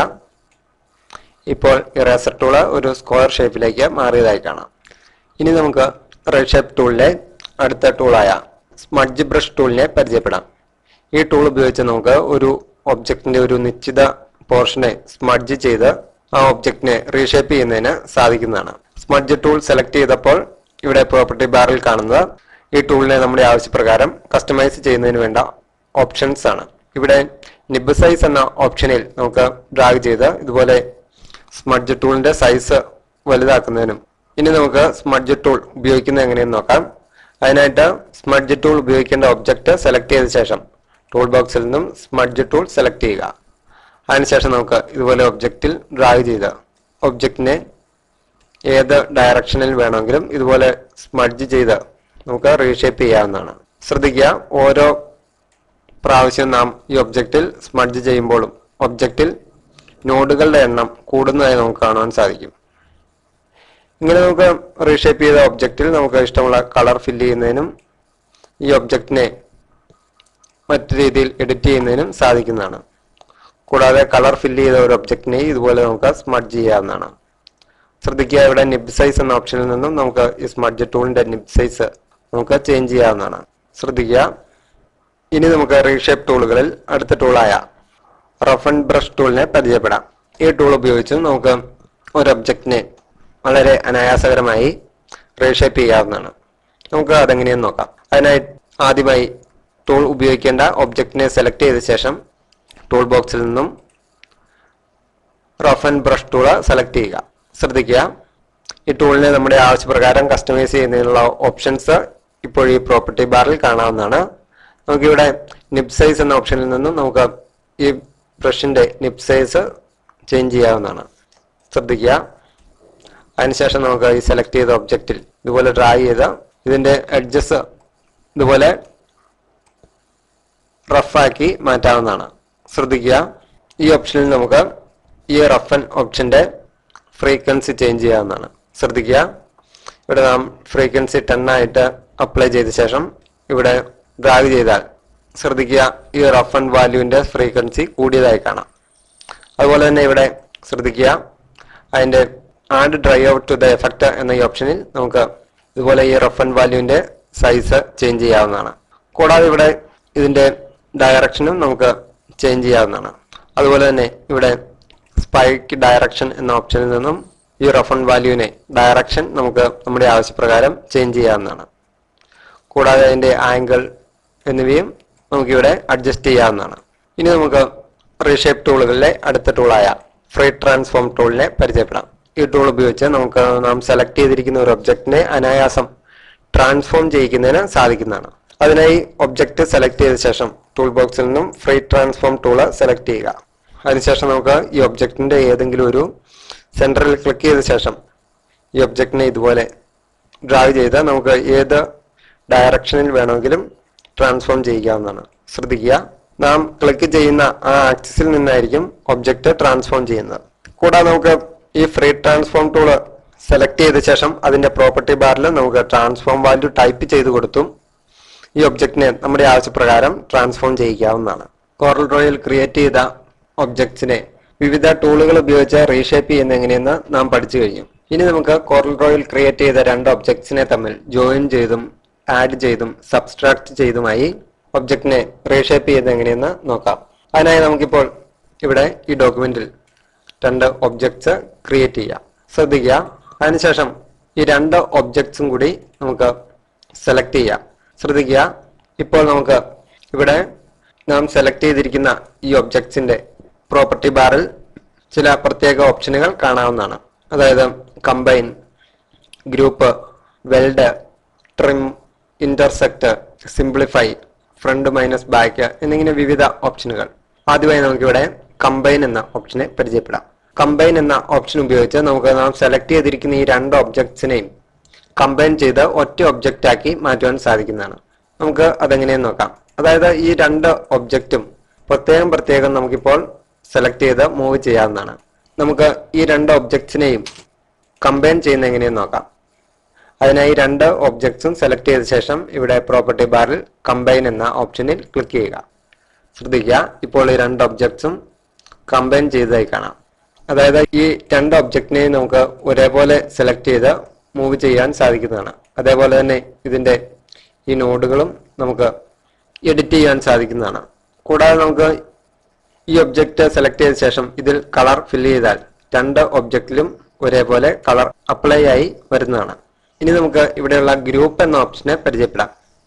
ഇപ്പോൾ ഇറേസർ ടൂള് ഒരു സ്ക്വയർ ഷേപ്പിലേക്ക് മാറിയതായി കാണാം. ഇനി നമുക്ക് റെഡ്ഷേപ്പ് ടൂളിലെ അടുത്ത ടൂളായ സ്മഡ്ജ് ബ്രഷ് ടൂളിനെ പരിചയപ്പെടാം. ഈ ടൂൾ ഉപയോഗിച്ച് നമുക്ക് ഒരു ഒബ്ജക്റ്റിന്റെ ഒരു നിശ്ചിത പോർഷനെ സ്മഡ്ജ് ചെയ്ത് ആ ഒബ്ജക്റ്റിനെ റീഷേപ്പ് ചെയ്യുന്നതിന് സാധിക്കുന്നതാണ്. സ്മഡ്ജ് ടൂൾ സെലക്ട് ചെയ്തപ്പോൾ ഇവിടെ പ്രോപ്പർട്ടി ബാറിൽ കാണുന്നത് ഈ ടൂളിനെ നമ്മുടെ ആവശ്യപ്രകാരം കസ്റ്റമൈസ് ചെയ്യുന്നതിന് വേണ്ട ഓപ്ഷൻസ് ആണ്. ഇവിടെ നിബ് സൈസ് എന്ന ഓപ്ഷനിൽ നമുക്ക് ഡ്രാഗ് ചെയ്ത് ഇതുപോലെ സ്മഡ്ജ് ടൂളിന്റെ സൈസ് വലുതാക്കുന്നതിനും ഇനി നമുക്ക് സ്മഡ്ജ് ടൂൾ ഉപയോഗിക്കുന്നത് എങ്ങനെയെന്ന് നോക്കാം. അതിനായിട്ട് സ്മഡ്ജ് ടൂൾ ഉപയോഗിക്കേണ്ട ഒബ്ജക്റ്റ് സെലക്ട് ചെയ്ത ശേഷം ടൂൾ ബോക്സിൽ നിന്നും സ്മഡ്ജ് ടൂൾ സെലക്ട് ചെയ്യുക. അതിനുശേഷം നമുക്ക് ഇതുപോലെ ഒബ്ജക്റ്റിൽ ഡ്രാഗ് ചെയ്ത് ഒബ്ജക്റ്റിനെ ഏത് ഡയറക്ഷനിൽ വേണമെങ്കിലും ഇതുപോലെ സ്മഡ്ജ് ചെയ്ത് നമുക്ക് റീഷേപ്പ് ചെയ്യാവുന്നതാണ്. ശ്രദ്ധിക്കുക, ഓരോ പ്രാവശ്യം നാം ഈ ഒബ്ജക്റ്റിൽ സ്മഡ്ജ് ചെയ്യുമ്പോഴും ഒബ്ജക്റ്റിൽ നോഡുകളുടെ എണ്ണം കൂടുന്നതായി നമുക്ക് കാണുവാൻ സാധിക്കും. ഇങ്ങനെ നമുക്ക് റീഷേപ്പ് ചെയ്ത ഒബ്ജക്റ്റിൽ നമുക്ക് ഇഷ്ടമുള്ള കളർ ഫില്ല് ചെയ്യുന്നതിനും ഈ ഒബ്ജക്റ്റിനെ മറ്റു രീതിയിൽ എഡിറ്റ് ചെയ്യുന്നതിനും സാധിക്കുന്നതാണ്. കൂടാതെ കളർ ഫില്ല് ചെയ്ത ഒരു ഒബ്ജക്റ്റിനെ ഇതുപോലെ നമുക്ക് സ്മഡ്ജ് ചെയ്യാവുന്നതാണ്. ശ്രദ്ധിക്കുക, ഇവിടെ നിബ് സൈസ് എന്ന ഓപ്ഷനിൽ നിന്നും നമുക്ക് ഈ സ്മഡ്ജ് ടൂളിന്റെ നിബ് സൈസ് നമുക്ക് ചേഞ്ച് ചെയ്യാവുന്നതാണ്. ശ്രദ്ധിക്കുക, ഇനി നമുക്ക് റീഷേപ്പ് ടൂളുകളിൽ അടുത്ത ടൂളായ റഫ് ആൻഡ് ബ്രഷ് ടൂളിനെ പരിചയപ്പെടാം. ഈ ടൂൾ ഉപയോഗിച്ച് നമുക്ക് ഒരു ഒബ്ജക്റ്റിനെ വളരെ അനായാസകരമായി റീഷേപ്പ് ചെയ്യാവുന്നതാണ്. നമുക്ക് അതെങ്ങനെയെന്ന് നോക്കാം. അതിനായി ആദ്യമായി ടൂൾ ഉപയോഗിക്കേണ്ട ഒബ്ജക്റ്റിനെ സെലക്ട് ചെയ്ത ശേഷം ടൂൾ ബോക്സിൽ നിന്നും rough and brush tool select ചെയ്യുക. ശ്രദ്ധിക്കുക, ഈ ടൂളിനെ നമ്മുടെ ആവശ്യപ്രകാരം കസ്റ്റമൈസ് ചെയ്യുന്നതിനുള്ള ഓപ്ഷൻസ് ഇപ്പോൾ ഈ പ്രോപ്പർട്ടി ബാറിൽ കാണാവുന്നതാണ്. നമുക്കിവിടെ നിബ് സൈസ് എന്ന ഓപ്ഷനിൽ നിന്നും നമുക്ക് ഈ ബ്രഷിന്റെ നിബ് സൈസ് ചേഞ്ച് ചെയ്യാവുന്നതാണ്. ശ്രദ്ധിക്കുക, അതിനുശേഷം നമുക്ക് ഈ സെലക്ട് ചെയ്ത ഒബ്ജക്റ്റിൽ ഇതുപോലെ ഡ്രാഗ് ചെയ്ത് ഇതിന്റെ എഡ്ജസ് ഇതുപോലെ റഫാക്കി മാറ്റാവുന്നതാണ്. ശ്രദ്ധിക്കുക, ഈ ഓപ്ഷനിൽ നമുക്ക് ഈ റഫ് ആൻഡ് ഓപ്ഷന്റെ ഫ്രീക്വൻസി ചേഞ്ച് ചെയ്യാവുന്നതാണ്. ശ്രദ്ധിക്കുക, ഇവിടെ നാം ഫ്രീക്വൻസി 10 ആയിട്ട് അപ്ലൈ ചെയ്ത ശേഷം ഇവിടെ ഡ്രാഗ് ചെയ്താൽ ശ്രദ്ധിക്കുക, ഈ റഫ് ആൻഡ് വാല്യൂവിന്റെ ഫ്രീക്വൻസി കൂടിയതായി കാണാം. അതുപോലെ തന്നെ ഇവിടെ ശ്രദ്ധിക്കുക, അതിന്റെ add dry out to the effect എന്ന ഈ ഓപ്ഷനിൽ നമുക്ക് ഇതുപോലെ ഈ റഫ് ആൻഡ് വാല്യൂവിന്റെ സൈസ് ചേഞ്ച് ചെയ്യാവുന്നതാണ്. കൂടാതെ ഇവിടെ ഇതിന്റെ ഡയറക്ഷനും നമുക്ക് ചേഞ്ച് ചെയ്യാവുന്നതാണ്. അതുപോലെ തന്നെ ഇവിടെ സ്പൈക്ക് ഡയറക്ഷൻ എന്ന ഓപ്ഷനിൽ നിന്നും ഈ റഫ് ആൻഡ് വാല്യൂവിനെ ഡയറക്ഷൻ നമുക്ക് നമ്മുടെ ആവശ്യപ്രകാരം ചേഞ്ച് ചെയ്യാവുന്നതാണ്. കൂടാതെ അതിന്റെ ആംഗിൾ എന്നിവയും നമുക്കിവിടെ അഡ്ജസ്റ്റ് ചെയ്യാവുന്നതാണ്. ഇനി നമുക്ക് റീഷേപ്പ് ടൂളുകളിലെ അടുത്ത ടൂളായ ഫ്രീ ട്രാൻസ്ഫോം ടൂളിനെ പരിചയപ്പെടാം. ഈ ടൂൾ ഉപയോഗിച്ച് നമുക്ക് നാം സെലക്ട് ചെയ്തിരിക്കുന്ന ഒരു ഒബ്ജക്റ്റിനെ അനായാസം ട്രാൻസ്ഫോം ചെയ്യിക്കുന്നതിന് സാധിക്കുന്നതാണ്. അതിനായി ഒബ്ജക്റ്റ് സെലക്ട് ചെയ്ത ശേഷം ടൂൾ ബോക്സിൽ നിന്നും ഫ്രീ ട്രാൻസ്ഫോം ടൂള് സെലക്ട് ചെയ്യുക. അതിനുശേഷം നമുക്ക് ഈ ഒബ്ജക്റ്റിന്റെ ഏതെങ്കിലും ഒരു സെന്ററിൽ ക്ലിക്ക് ചെയ്ത ശേഷം ഈ ഒബ്ജക്റ്റിനെ ഇതുപോലെ ഡ്രാഗ് ചെയ്ത് നമുക്ക് ഏത് ഡയറക്ഷനിൽ വേണമെങ്കിലും ട്രാൻസ്ഫോം ചെയ്യിക്കാവുന്നതാണ്. ശ്രദ്ധിക്കുക, നാം ക്ലിക്ക് ചെയ്യുന്ന ആ ആക്സിസിൽ നിന്നായിരിക്കും ഒബ്ജക്റ്റ് ട്രാൻസ്ഫോം ചെയ്യുന്നത്. കൂടാതെ നമുക്ക് ഈ ഫ്രീ ട്രാൻസ്ഫോം ടൂള് സെലക്ട് ചെയ്ത ശേഷം അതിന്റെ പ്രോപ്പർട്ടി ബാറിൽ നമുക്ക് ട്രാൻസ്ഫോം വാല്യൂ ടൈപ്പ് ചെയ്ത് കൊടുത്തും ഈ ഒബ്ജക്റ്റിനെ നമ്മുടെ ആവശ്യപ്രകാരം ട്രാൻസ്ഫോം ചെയ്യിക്കാവുന്നതാണ്. കോറൽ ഡ്രോയിൽ ക്രിയേറ്റ് ചെയ്ത ഒബ്ജക്ട്സിനെ വിവിധ ടൂളുകൾ ഉപയോഗിച്ച് റീഷേപ്പ് ചെയ്യുന്ന എങ്ങനെയെന്ന് നാം പഠിച്ചു കഴിഞ്ഞു. ഇനി നമുക്ക് കോറൽ ഡ്രോയിൽ ക്രിയേറ്റ് ചെയ്ത രണ്ട് ഒബ്ജക്ട്സിനെ തമ്മിൽ ജോയിൻ ചെയ്തും ആഡ് ചെയ്തും സബ്സ്ട്രാക്ട് ചെയ്തുമായി ഒബ്ജക്റ്റിനെ റീഷേപ്പ് ചെയ്ത് എങ്ങനെയെന്ന് നോക്കാം. അതിനായി നമുക്കിപ്പോൾ ഇവിടെ ഈ ഡോക്യുമെന്റിൽ 2 ഒബ്ജക്ട്സ് ക്രിയേറ്റ് ചെയ്യാം. ശ്രദ്ധിക്കുക, അതിനുശേഷം ഈ 2 ഒബ്ജക്ട്സും കൂടി നമുക്ക് സെലക്ട് ചെയ്യാം. ശ്രദ്ധിക്കുക, ഇപ്പോൾ നമുക്ക് ഇവിടെ നാം സെലക്ട് ചെയ്തിരിക്കുന്ന ഈ ഒബ്ജക്ട്സിന്റെ പ്രോപ്പർട്ടി ബാറിൽ ചില പ്രത്യേക ഓപ്ഷനുകൾ കാണാവുന്നതാണ്. അതായത് combine, group, weld, trim, intersect, simplify, front minus back എന്നിങ്ങനെ വിവിധ ഓപ്ഷനുകൾ. ആദ്യമായി നമുക്കിവിടെ കമ്പൈൻ എന്ന ഓപ്ഷനെ പരിചയപ്പെടാം. കമ്പൈൻ എന്ന ഓപ്ഷൻ ഉപയോഗിച്ച് നമുക്ക് നാം സെലക്ട് ചെയ്തിരിക്കുന്ന ഈ 2 ഒബ്ജക്ട്സിനെയും കമ്പൈൻ ചെയ്ത് ഒറ്റ ഒബ്ജക്റ്റ് ആക്കി മാറ്റുവാൻ സാധിക്കുന്നതാണ്. നമുക്ക് അതെങ്ങനെയെന്ന് നോക്കാം. അതായത് ഈ 2 ഒബ്ജക്റ്റും പ്രത്യേകം നമുക്കിപ്പോൾ സെലക്ട് ചെയ്ത് മൂവ് ചെയ്യാവുന്നതാണ്. നമുക്ക് ഈ 2 ഒബ്ജക്ട്സിനെയും കമ്പൈൻ ചെയ്യുന്ന എങ്ങനെയെന്ന് നോക്കാം. അതിനായി 2 ഒബ്ജക്ട്സും സെലക്ട് ചെയ്ത ശേഷം ഇവിടെ പ്രോപ്പർട്ടി ബാറിൽ കമ്പൈൻ എന്ന ഓപ്ഷനിൽ ക്ലിക്ക് ചെയ്യുക. ശ്രദ്ധിക്കുക, ഇപ്പോൾ ഈ 2 ഒബ്ജക്ട്സും കമ്പൈൻ ചെയ്തതായി കാണാം. അതായത് ഈ 2 ഒബ്ജക്റ്റിനെയും നമുക്ക് ഒരേപോലെ സെലക്ട് ചെയ്ത് മൂവ് ചെയ്യാൻ സാധിക്കുന്നതാണ്. അതേപോലെ തന്നെ ഇതിന്റെ ഈ നോഡുകളും നമുക്ക് എഡിറ്റ് ചെയ്യാൻ സാധിക്കുന്നതാണ്. കൂടാതെ നമുക്ക് ഈ ഒബ്ജക്റ്റ് സെലക്ട് ചെയ്ത ശേഷം ഇതിൽ കളർ ഫില്ല് ചെയ്താൽ 2 ഒബ്ജക്റ്റിലും ഒരേപോലെ കളർ അപ്ലൈ ആയി വരുന്നതാണ്. ഇനി നമുക്ക് ഇവിടെയുള്ള ഗ്രൂപ്പ് എന്ന ഓപ്ഷനെ പരിചയപ്പെടാം.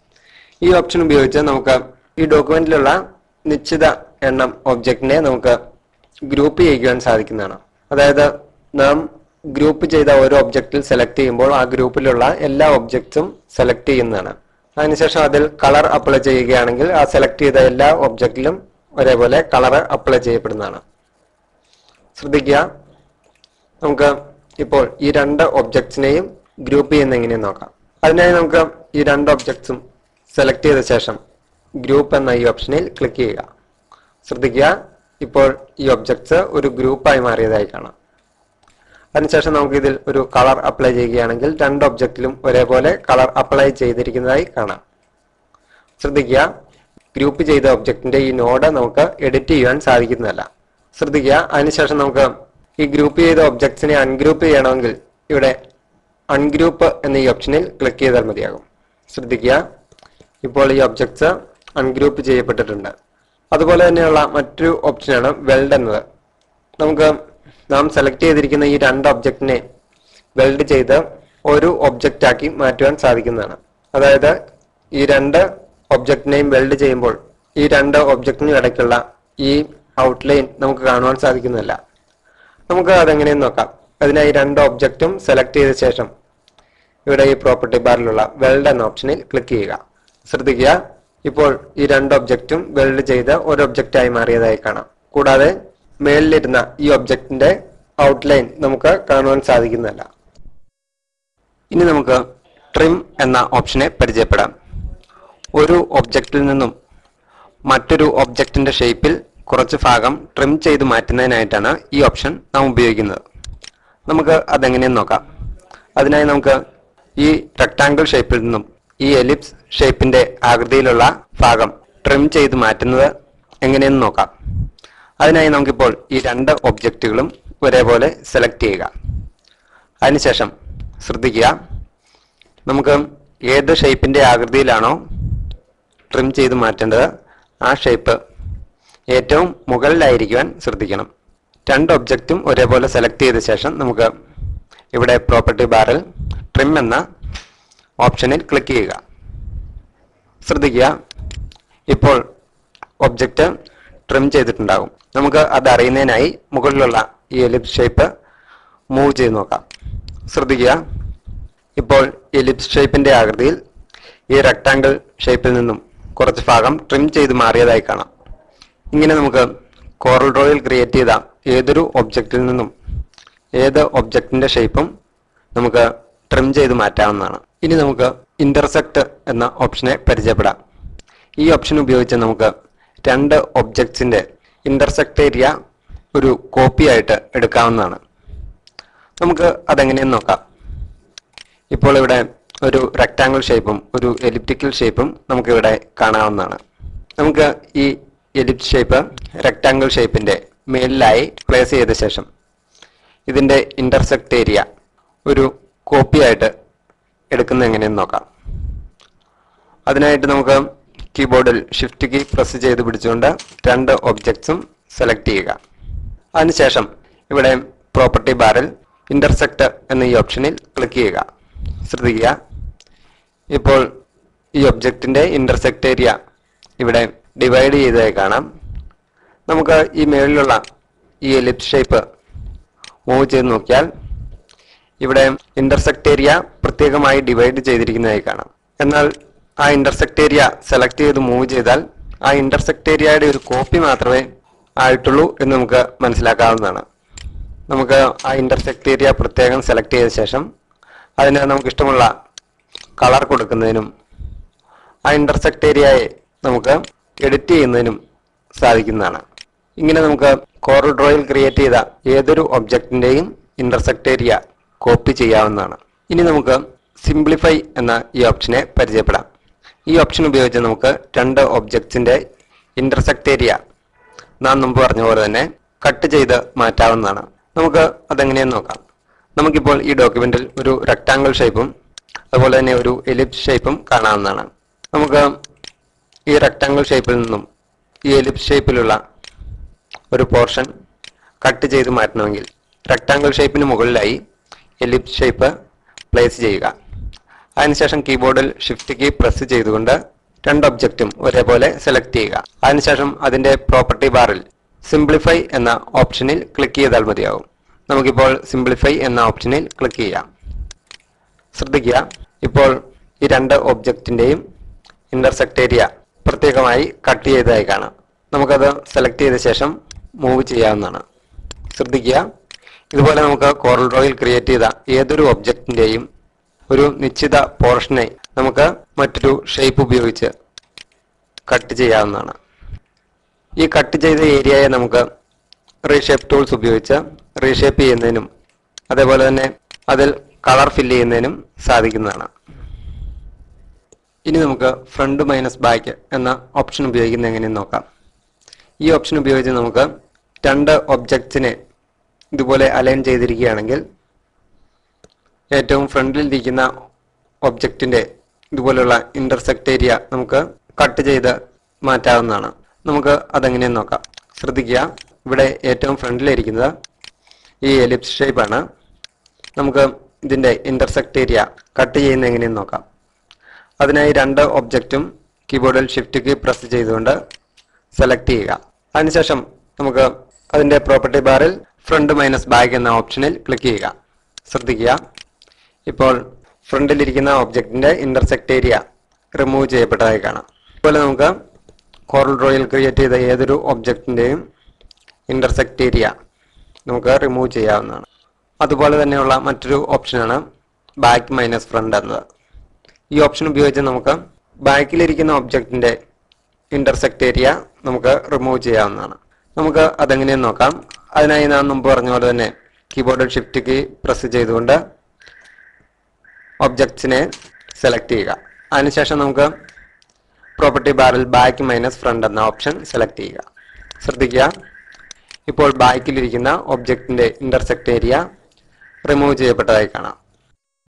ഈ ഓപ്ഷൻ ഉപയോഗിച്ച് നമുക്ക് ഈ ഡോക്യുമെന്റിലുള്ള നിശ്ചിത എണ്ണം ഒബ്ജക്റ്റിനെ നമുക്ക് ഗ്രൂപ്പ് ചെയ്യുവാൻ സാധിക്കുന്നതാണ്. അതായത് നാം ഗ്രൂപ്പ് ചെയ്ത ഓരോ ഒബ്ജക്റ്റിൽ സെലക്ട് ചെയ്യുമ്പോൾ ആ ഗ്രൂപ്പിലുള്ള എല്ലാ ഒബ്ജക്ട്സും സെലക്ട് ചെയ്യുന്നതാണ്. അതിനുശേഷം അതിൽ കളർ അപ്ലൈ ചെയ്യുകയാണെങ്കിൽ ആ സെലക്ട് ചെയ്ത എല്ലാ ഒബ്ജക്റ്റിലും ഒരേപോലെ കളർ അപ്ലൈ ചെയ്യപ്പെടുന്നതാണ്. ശ്രദ്ധിക്കുക, നമുക്ക് ഇപ്പോൾ ഈ 2 ഒബ്ജക്ട്സിനെയും ഗ്രൂപ്പ് ചെയ്യുന്ന എങ്ങനെയെന്ന് നോക്കാം. അതിനായി നമുക്ക് ഈ 2 ഒബ്ജക്ട്സും സെലക്ട് ചെയ്ത ശേഷം ഗ്രൂപ്പ് എന്ന ഈ ഓപ്ഷനിൽ ക്ലിക്ക് ചെയ്യുക. ശ്രദ്ധിക്കുക, ഇപ്പോൾ ഈ ഒബ്ജക്ട്സ് ഒരു ഗ്രൂപ്പായി മാറിയതായി കാണാം. അതിനുശേഷം നമുക്ക് ഇതിൽ ഒരു കളർ അപ്ലൈ ചെയ്യുകയാണെങ്കിൽ 2 ഒബ്ജക്റ്റിലും ഒരേപോലെ കളർ അപ്ലൈ ചെയ്തിരിക്കുന്നതായി കാണാം. ശ്രദ്ധിക്കുക, ഗ്രൂപ്പ് ചെയ്ത ഒബ്ജക്റ്റിന്റെ ഈ നോഡ് നമുക്ക് എഡിറ്റ് ചെയ്യാൻ സാധിക്കുന്നതല്ല. ശ്രദ്ധിക്കുക, അതിനുശേഷം നമുക്ക് ഈ ഗ്രൂപ്പ് ചെയ്ത ഒബ്ജക്ട്സിനെ അൺഗ്രൂപ്പ് ചെയ്യണമെങ്കിൽ ഇവിടെ അൺഗ്രൂപ്പ് എന്ന ഈ ഓപ്ഷനിൽ ക്ലിക്ക് ചെയ്താൽ മതിയാകും. ശ്രദ്ധിക്കുക, ഇപ്പോൾ ഈ ഒബ്ജക്ട്സ് അൺഗ്രൂപ്പ് ചെയ്യപ്പെട്ടിട്ടുണ്ട്. അതുപോലെ തന്നെയുള്ള മറ്റൊരു ഓപ്ഷനാണ് വെൽഡ് എന്നത്. നമുക്ക് നാം സെലക്ട് ചെയ്തിരിക്കുന്ന ഈ 2 ഒബ്ജക്റ്റിനെ വെൽഡ് ചെയ്ത് ഒരു ഒബ്ജക്റ്റ് ആക്കി മാറ്റുവാൻ സാധിക്കുന്നതാണ്. അതായത് ഈ 2 ഒബ്ജക്റ്റിനെയും വെൽഡ് ചെയ്യുമ്പോൾ ഈ 2 ഒബ്ജക്റ്റിനും ഇടയ്ക്കുള്ള ഈ ഔട്ട്ലൈൻ നമുക്ക് കാണുവാൻ സാധിക്കുന്നില്ല. നമുക്ക് അതെങ്ങനെയെന്ന് നോക്കാം. അതിനായി 2 ഒബ്ജക്റ്റും സെലക്ട് ചെയ്ത ശേഷം ഇവിടെ ഈ പ്രോപ്പർട്ടി ബാറിലുള്ള വെൽഡ് എന്ന ഓപ്ഷനിൽ ക്ലിക്ക് ചെയ്യുക. ശ്രദ്ധിക്കുക, ഇപ്പോൾ ഈ 2 ഒബ്ജക്റ്റും വെൽഡ് ചെയ്ത് ഒരു ഒബ്ജക്റ്റായി മാറിയതായി കാണാം. കൂടാതെ മേളിലിരുന്ന ഈ ഒബ്ജക്റ്റിന്റെ ഔട്ട്ലൈൻ നമുക്ക് കാണുവാൻ സാധിക്കുന്നതല്ല. ഇനി നമുക്ക് ട്രിം എന്ന ഓപ്ഷനെ പരിചയപ്പെടാം. ഒരു ഒബ്ജക്റ്റിൽ നിന്നും മറ്റൊരു ഒബ്ജക്റ്റിന്റെ ഷേപ്പിൽ കുറച്ച് ഭാഗം ട്രിം ചെയ്ത് മാറ്റുന്നതിനായിട്ടാണ് ഈ ഓപ്ഷൻ നാം ഉപയോഗിക്കുന്നത്. നമുക്ക് അതെങ്ങനെയെന്ന് നോക്കാം. അതിനായി നമുക്ക് ഈ റെക്ടാങ്കിൾ ഷേപ്പിൽ നിന്നും ഈ എലിപ്സ് ഷേപ്പിന്റെ ആകൃതിയിലുള്ള ഭാഗം ട്രിം ചെയ്ത് മാറ്റുന്നത് എങ്ങനെയെന്ന് നോക്കാം. അതിനായി നമുക്കിപ്പോൾ ഈ 2 ഒബ്ജക്റ്റുകളും ഒരേപോലെ സെലക്ട് ചെയ്യുക. അതിനുശേഷം ശ്രദ്ധിക്കുക, നമുക്ക് ഏത് ഷേപ്പിന്റെ ആകൃതിയിലാണോ ട്രിം ചെയ്ത് മാറ്റേണ്ടത് ആ ഷേപ്പ് ഏറ്റവും മുകളിലായിരിക്കുവാൻ ശ്രദ്ധിക്കണം. 2 ഒബ്ജക്റ്റും ഒരേപോലെ സെലക്ട് ചെയ്ത ശേഷം നമുക്ക് ഇവിടെ പ്രോപ്പർട്ടി ബാറിൽ ട്രിം എന്ന ഓപ്ഷനിൽ ക്ലിക്ക് ചെയ്യുക. ശ്രദ്ധിക്കുക, ഇപ്പോൾ ഒബ്ജക്റ്റ് ട്രിം ചെയ്തിട്ടുണ്ടാകും. നമുക്ക് അത് അറിയുന്നതിനായി മുകളിലുള്ള ഈ എലിപ്സ് ഷേപ്പ് മൂവ് ചെയ്ത് നോക്കാം. ശ്രദ്ധിക്കുക, ഇപ്പോൾ എലിപ്സ് ഷേപ്പിന്റെ ആകൃതിയിൽ ഈ റെക്ടാങ്കിൾ ഷേപ്പിൽ നിന്നും കുറച്ച് ഭാഗം ട്രിം ചെയ്ത് മാറിയതായി കാണാം. ഇങ്ങനെ നമുക്ക് കോറൽ ഡ്രോയിൽ ക്രിയേറ്റ് ചെയ്ത ഏതൊരു ഒബ്ജക്റ്റിൽ നിന്നും ഏത് ഒബ്ജക്റ്റിന്റെ ഷേപ്പും നമുക്ക് ട്രിം ചെയ്ത് മാറ്റാവുന്നതാണ്. ഇനി നമുക്ക് ഇന്റർസെക്ട് എന്ന ഓപ്ഷനെ പരിചയപ്പെടാം. ഈ ഓപ്ഷൻ ഉപയോഗിച്ച് നമുക്ക് 2 ഒബ്ജക്ട്സിന്റെ ഇന്റർസെക്ട് ഏരിയ ഒരു കോപ്പി ആയിട്ട് എടുക്കാവുന്നതാണ്. നമുക്ക് അതെങ്ങനെയെന്ന് നോക്കാം. ഇപ്പോൾ ഇവിടെ ഒരു റെക്ടാങ്കിൾ ഷേപ്പും ഒരു എലിപ്റ്റിക്കൽ ഷേപ്പും നമുക്കിവിടെ കാണാവുന്നതാണ്. നമുക്ക് ഈ എലിപ്സ് ഷേപ്പ് റെക്ടാങ്കിൾ ഷേപ്പിന്റെ മേലിലായി പ്ലേസ് ചെയ്ത ശേഷം ഇതിന്റെ ഇന്റർസെക്ട് ഏരിയ ഒരു കോപ്പി ആയിട്ട് എടുക്കുന്നത് എങ്ങനെയെന്ന് നോക്കാം. അതിനായിട്ട് നമുക്ക് കീബോർഡിൽ ഷിഫ്റ്റ് കീ പ്രസ് ചെയ്ത് പിടിച്ചുകൊണ്ട് രണ്ട് ഒബ്ജക്ട്സും സെലക്ട് ചെയ്യുക. അതിനുശേഷം ഇവിടെ പ്രോപ്പർട്ടി ബാറിൽ ഇന്റർസെക്ട് എന്ന ഈ ഓപ്ഷനിൽ ക്ലിക്ക് ചെയ്യുക. ശ്രദ്ധിക്കുക, ഇപ്പോൾ ഈ ഒബ്ജക്റ്റിന്റെ ഇന്റർസെക്ട് ഏരിയ ഇവിടെ ഡിവൈഡ് ചെയ്തതായി കാണാം. നമുക്ക് ഈ മേളിലുള്ള ഈ എലിപ്സ് ഷേപ്പ് മൂവ് ചെയ്ത് നോക്കിയാൽ ഇവിടെ ഇന്റർസെക്ട് ഏരിയ പ്രത്യേകമായി ഡിവൈഡ് ചെയ്തിരിക്കുന്നതായി കാണാം. എന്നാൽ ആ ഇന്റർസെക്ട് ഏരിയ സെലക്ട് ചെയ്ത് മൂവ് ചെയ്താൽ ആ ഇന്റർസെക്ട് ഏരിയയുടെ ഒരു കോപ്പി മാത്രമേ ആയിട്ടുള്ളൂ എന്ന് നമുക്ക് മനസ്സിലാക്കാവുന്നതാണ്. നമുക്ക് ആ ഇന്റർസെക്ട് ഏരിയ പ്രത്യേകം സെലക്ട് ചെയ്ത ശേഷം അതിന് നമുക്ക് ഇഷ്ടമുള്ള കളർ കൊടുക്കുന്നതിനും ആ ഇന്റർസെക്ട് ഏരിയയെ നമുക്ക് എഡിറ്റ് ചെയ്യുന്നതിനും സാധിക്കുന്നതാണ്. ഇങ്ങനെ നമുക്ക് കോറൽ ഡ്രോയിൽ ക്രിയേറ്റ് ചെയ്ത ഏതൊരു ഒബ്ജക്റ്റിന്റെയും ഇന്റർസെക്ട് ഏരിയ കോപ്പി ചെയ്യാവുന്നതാണ്. ഇനി നമുക്ക് സിംപ്ലിഫൈ എന്ന ഈ ഓപ്ഷനെ പരിചയപ്പെടാം. ഈ ഓപ്ഷൻ ഉപയോഗിച്ച് നമുക്ക് രണ്ട് ഒബ്ജക്ട്സിന്റെ ഇന്റർസെക്ട് ഏരിയ നാം മുമ്പ് പറഞ്ഞ പോലെ തന്നെ കട്ട് ചെയ്ത് മാറ്റാവുന്നതാണ്. നമുക്ക് അതെങ്ങനെയെന്ന് നോക്കാം. നമുക്കിപ്പോൾ ഈ ഡോക്യുമെന്റിൽ ഒരു റെക്ടാങ്കിൾ ഷേപ്പും അതുപോലെ തന്നെ ഒരു എലിപ്സ് ഷേപ്പും കാണാവുന്നതാണ്. നമുക്ക് ഈ റെക്ടാങ്കിൾ ഷേപ്പിൽ നിന്നും ഈ എലിപ്സ് ഷേപ്പിലുള്ള ഒരു പോർഷൻ കട്ട് ചെയ്ത് മാറ്റണമെങ്കിൽ റെക്ടാങ്കിൾ ഷേപ്പിന് മുകളിലായി എലിപ്സ് ഷേപ്പ് പ്ലേസ് ചെയ്യുക. അതിനുശേഷം കീബോർഡിൽ ഷിഫ്റ്റ് കീ പ്രസ് ചെയ്തുകൊണ്ട് രണ്ട് ഒബ്ജക്റ്റും ഒരേപോലെ സെലക്ട് ചെയ്യുക. അതിനുശേഷം അതിന്റെ പ്രോപ്പർട്ടി ബാറിൽ സിംപ്ലിഫൈ എന്ന ഓപ്ഷനിൽ ക്ലിക്ക് ചെയ്താൽ മതിയാവും. നമുക്കിപ്പോൾ സിംപ്ലിഫൈ എന്ന ഓപ്ഷനിൽ ക്ലിക്ക് ചെയ്യാം. ശ്രദ്ധിക്കുക, ഇപ്പോൾ ഈ രണ്ട് ഒബ്ജക്റ്റിന്റെയും ഇന്റർസെക്ട് ഏരിയ പ്രത്യേകമായി കട്ട് ചെയ്തതായി കാണാം. നമുക്കത് സെലക്ട് ചെയ്ത ശേഷം മൂവ് ചെയ്യാവുന്നതാണ്. ശ്രദ്ധിക്കുക, ഇതുപോലെ നമുക്ക് കോറൽ ഡ്രോയിൽ ക്രിയേറ്റ് ചെയ്ത ഏതൊരു ഒബ്ജക്റ്റിന്റെയും ഒരു നിശ്ചിത പോർഷനെ നമുക്ക് മറ്റൊരു ഷേപ്പ് ഉപയോഗിച്ച് കട്ട് ചെയ്യാവുന്നതാണ്. ഈ കട്ട് ചെയ്ത ഏരിയയെ നമുക്ക് റീഷേപ്പ് ടൂൾസ് ഉപയോഗിച്ച് റീഷേപ്പ് ചെയ്യുന്നതിനും അതേപോലെ തന്നെ അതിൽ കളർ ഫില്ല് ചെയ്യുന്നതിനും സാധിക്കുന്നതാണ്. ഇനി നമുക്ക് ഫ്രണ്ട് മൈനസ് ബാക്ക് എന്ന ഓപ്ഷൻ ഉപയോഗിക്കുന്നത് എങ്ങനെയെന്ന് നോക്കാം. ഈ ഓപ്ഷൻ ഉപയോഗിച്ച് നമുക്ക് രണ്ട് ഒബ്ജക്ട്സിനെ ഇതുപോലെ അലൈൻ ചെയ്തിരിക്കുകയാണെങ്കിൽ ഏറ്റവും ഫ്രണ്ടിൽ ഇരിക്കുന്ന ഒബ്ജക്റ്റിന്റെ ഇതുപോലെയുള്ള ഇന്റർസെക്ട് ഏരിയ നമുക്ക് കട്ട് ചെയ്ത് മാറ്റാവുന്നതാണ്. നമുക്ക് അതെങ്ങനെയെന്ന് നോക്കാം. ശ്രദ്ധിക്കുക, ഇവിടെ ഏറ്റവും ഫ്രണ്ടിലിരിക്കുന്നത് ഈ എലിപ്സ് ഷേപ്പാണ്. നമുക്ക് ഇതിന്റെ ഇന്റർസെക്ട് ഏരിയ കട്ട് ചെയ്യുന്നത് എങ്ങനെയെന്ന് നോക്കാം. അതിനായി രണ്ട് ഒബ്ജക്റ്റും കീബോർഡിൽ ഷിഫ്റ്റ് കീ പ്രസ് ചെയ്തുകൊണ്ട് സെലക്ട് ചെയ്യുക. അതിനുശേഷം നമുക്ക് അതിന്റെ പ്രോപ്പർട്ടി ബാറിൽ ഫ്രണ്ട് മൈനസ് ബാക്ക് എന്ന ഓപ്ഷനിൽ ക്ലിക്ക് ചെയ്യുക. ശ്രദ്ധിക്കുക, ഇപ്പോൾ ഫ്രണ്ടിലിരിക്കുന്ന ഒബ്ജക്റ്റിന്റെ ഇന്റർസെക്ട് ഏരിയ റിമൂവ് ചെയ്യപ്പെട്ടതായി കാണാം. അതുപോലെ നമുക്ക് കോറൽ ഡ്രോയിൽ ക്രിയേറ്റ് ചെയ്ത ഏതൊരു ഒബ്ജക്റ്റിന്റെയും ഇന്റർസെക്ട് ഏരിയ നമുക്ക് റിമൂവ് ചെയ്യാവുന്നതാണ്. അതുപോലെ തന്നെയുള്ള മറ്റൊരു ഓപ്ഷനാണ് ബാക്ക് മൈനസ് ഫ്രണ്ട് എന്നത്. ഈ ഓപ്ഷൻ ഉപയോഗിച്ച് നമുക്ക് ബാക്കിലിരിക്കുന്ന ഒബ്ജക്റ്റിന്റെ ഇന്റർസെക്ട് ഏരിയ നമുക്ക് റിമൂവ് ചെയ്യാവുന്നതാണ്. നമുക്ക് അതെങ്ങനെയെന്ന് നോക്കാം. അതിനായി നാം മുമ്പ് പറഞ്ഞ പോലെ തന്നെ കീബോർഡിൽ ഷിഫ്റ്റ് കീ പ്രസ് ചെയ്തുകൊണ്ട് ഒബ്ജക്ട്സിനെ സെലക്ട് ചെയ്യുക. അതിനുശേഷം നമുക്ക് പ്രോപ്പർട്ടി ബാറിൽ ബാക്ക് മൈനസ് ഫ്രണ്ട് എന്ന ഓപ്ഷൻ സെലക്ട് ചെയ്യുക. ശ്രദ്ധിക്കുക, ഇപ്പോൾ ബാക്കിലിരിക്കുന്ന ഒബ്ജക്റ്റിന്റെ ഇന്റർസെക്ട് ഏരിയ റിമൂവ് ചെയ്യപ്പെട്ടതായി കാണാം.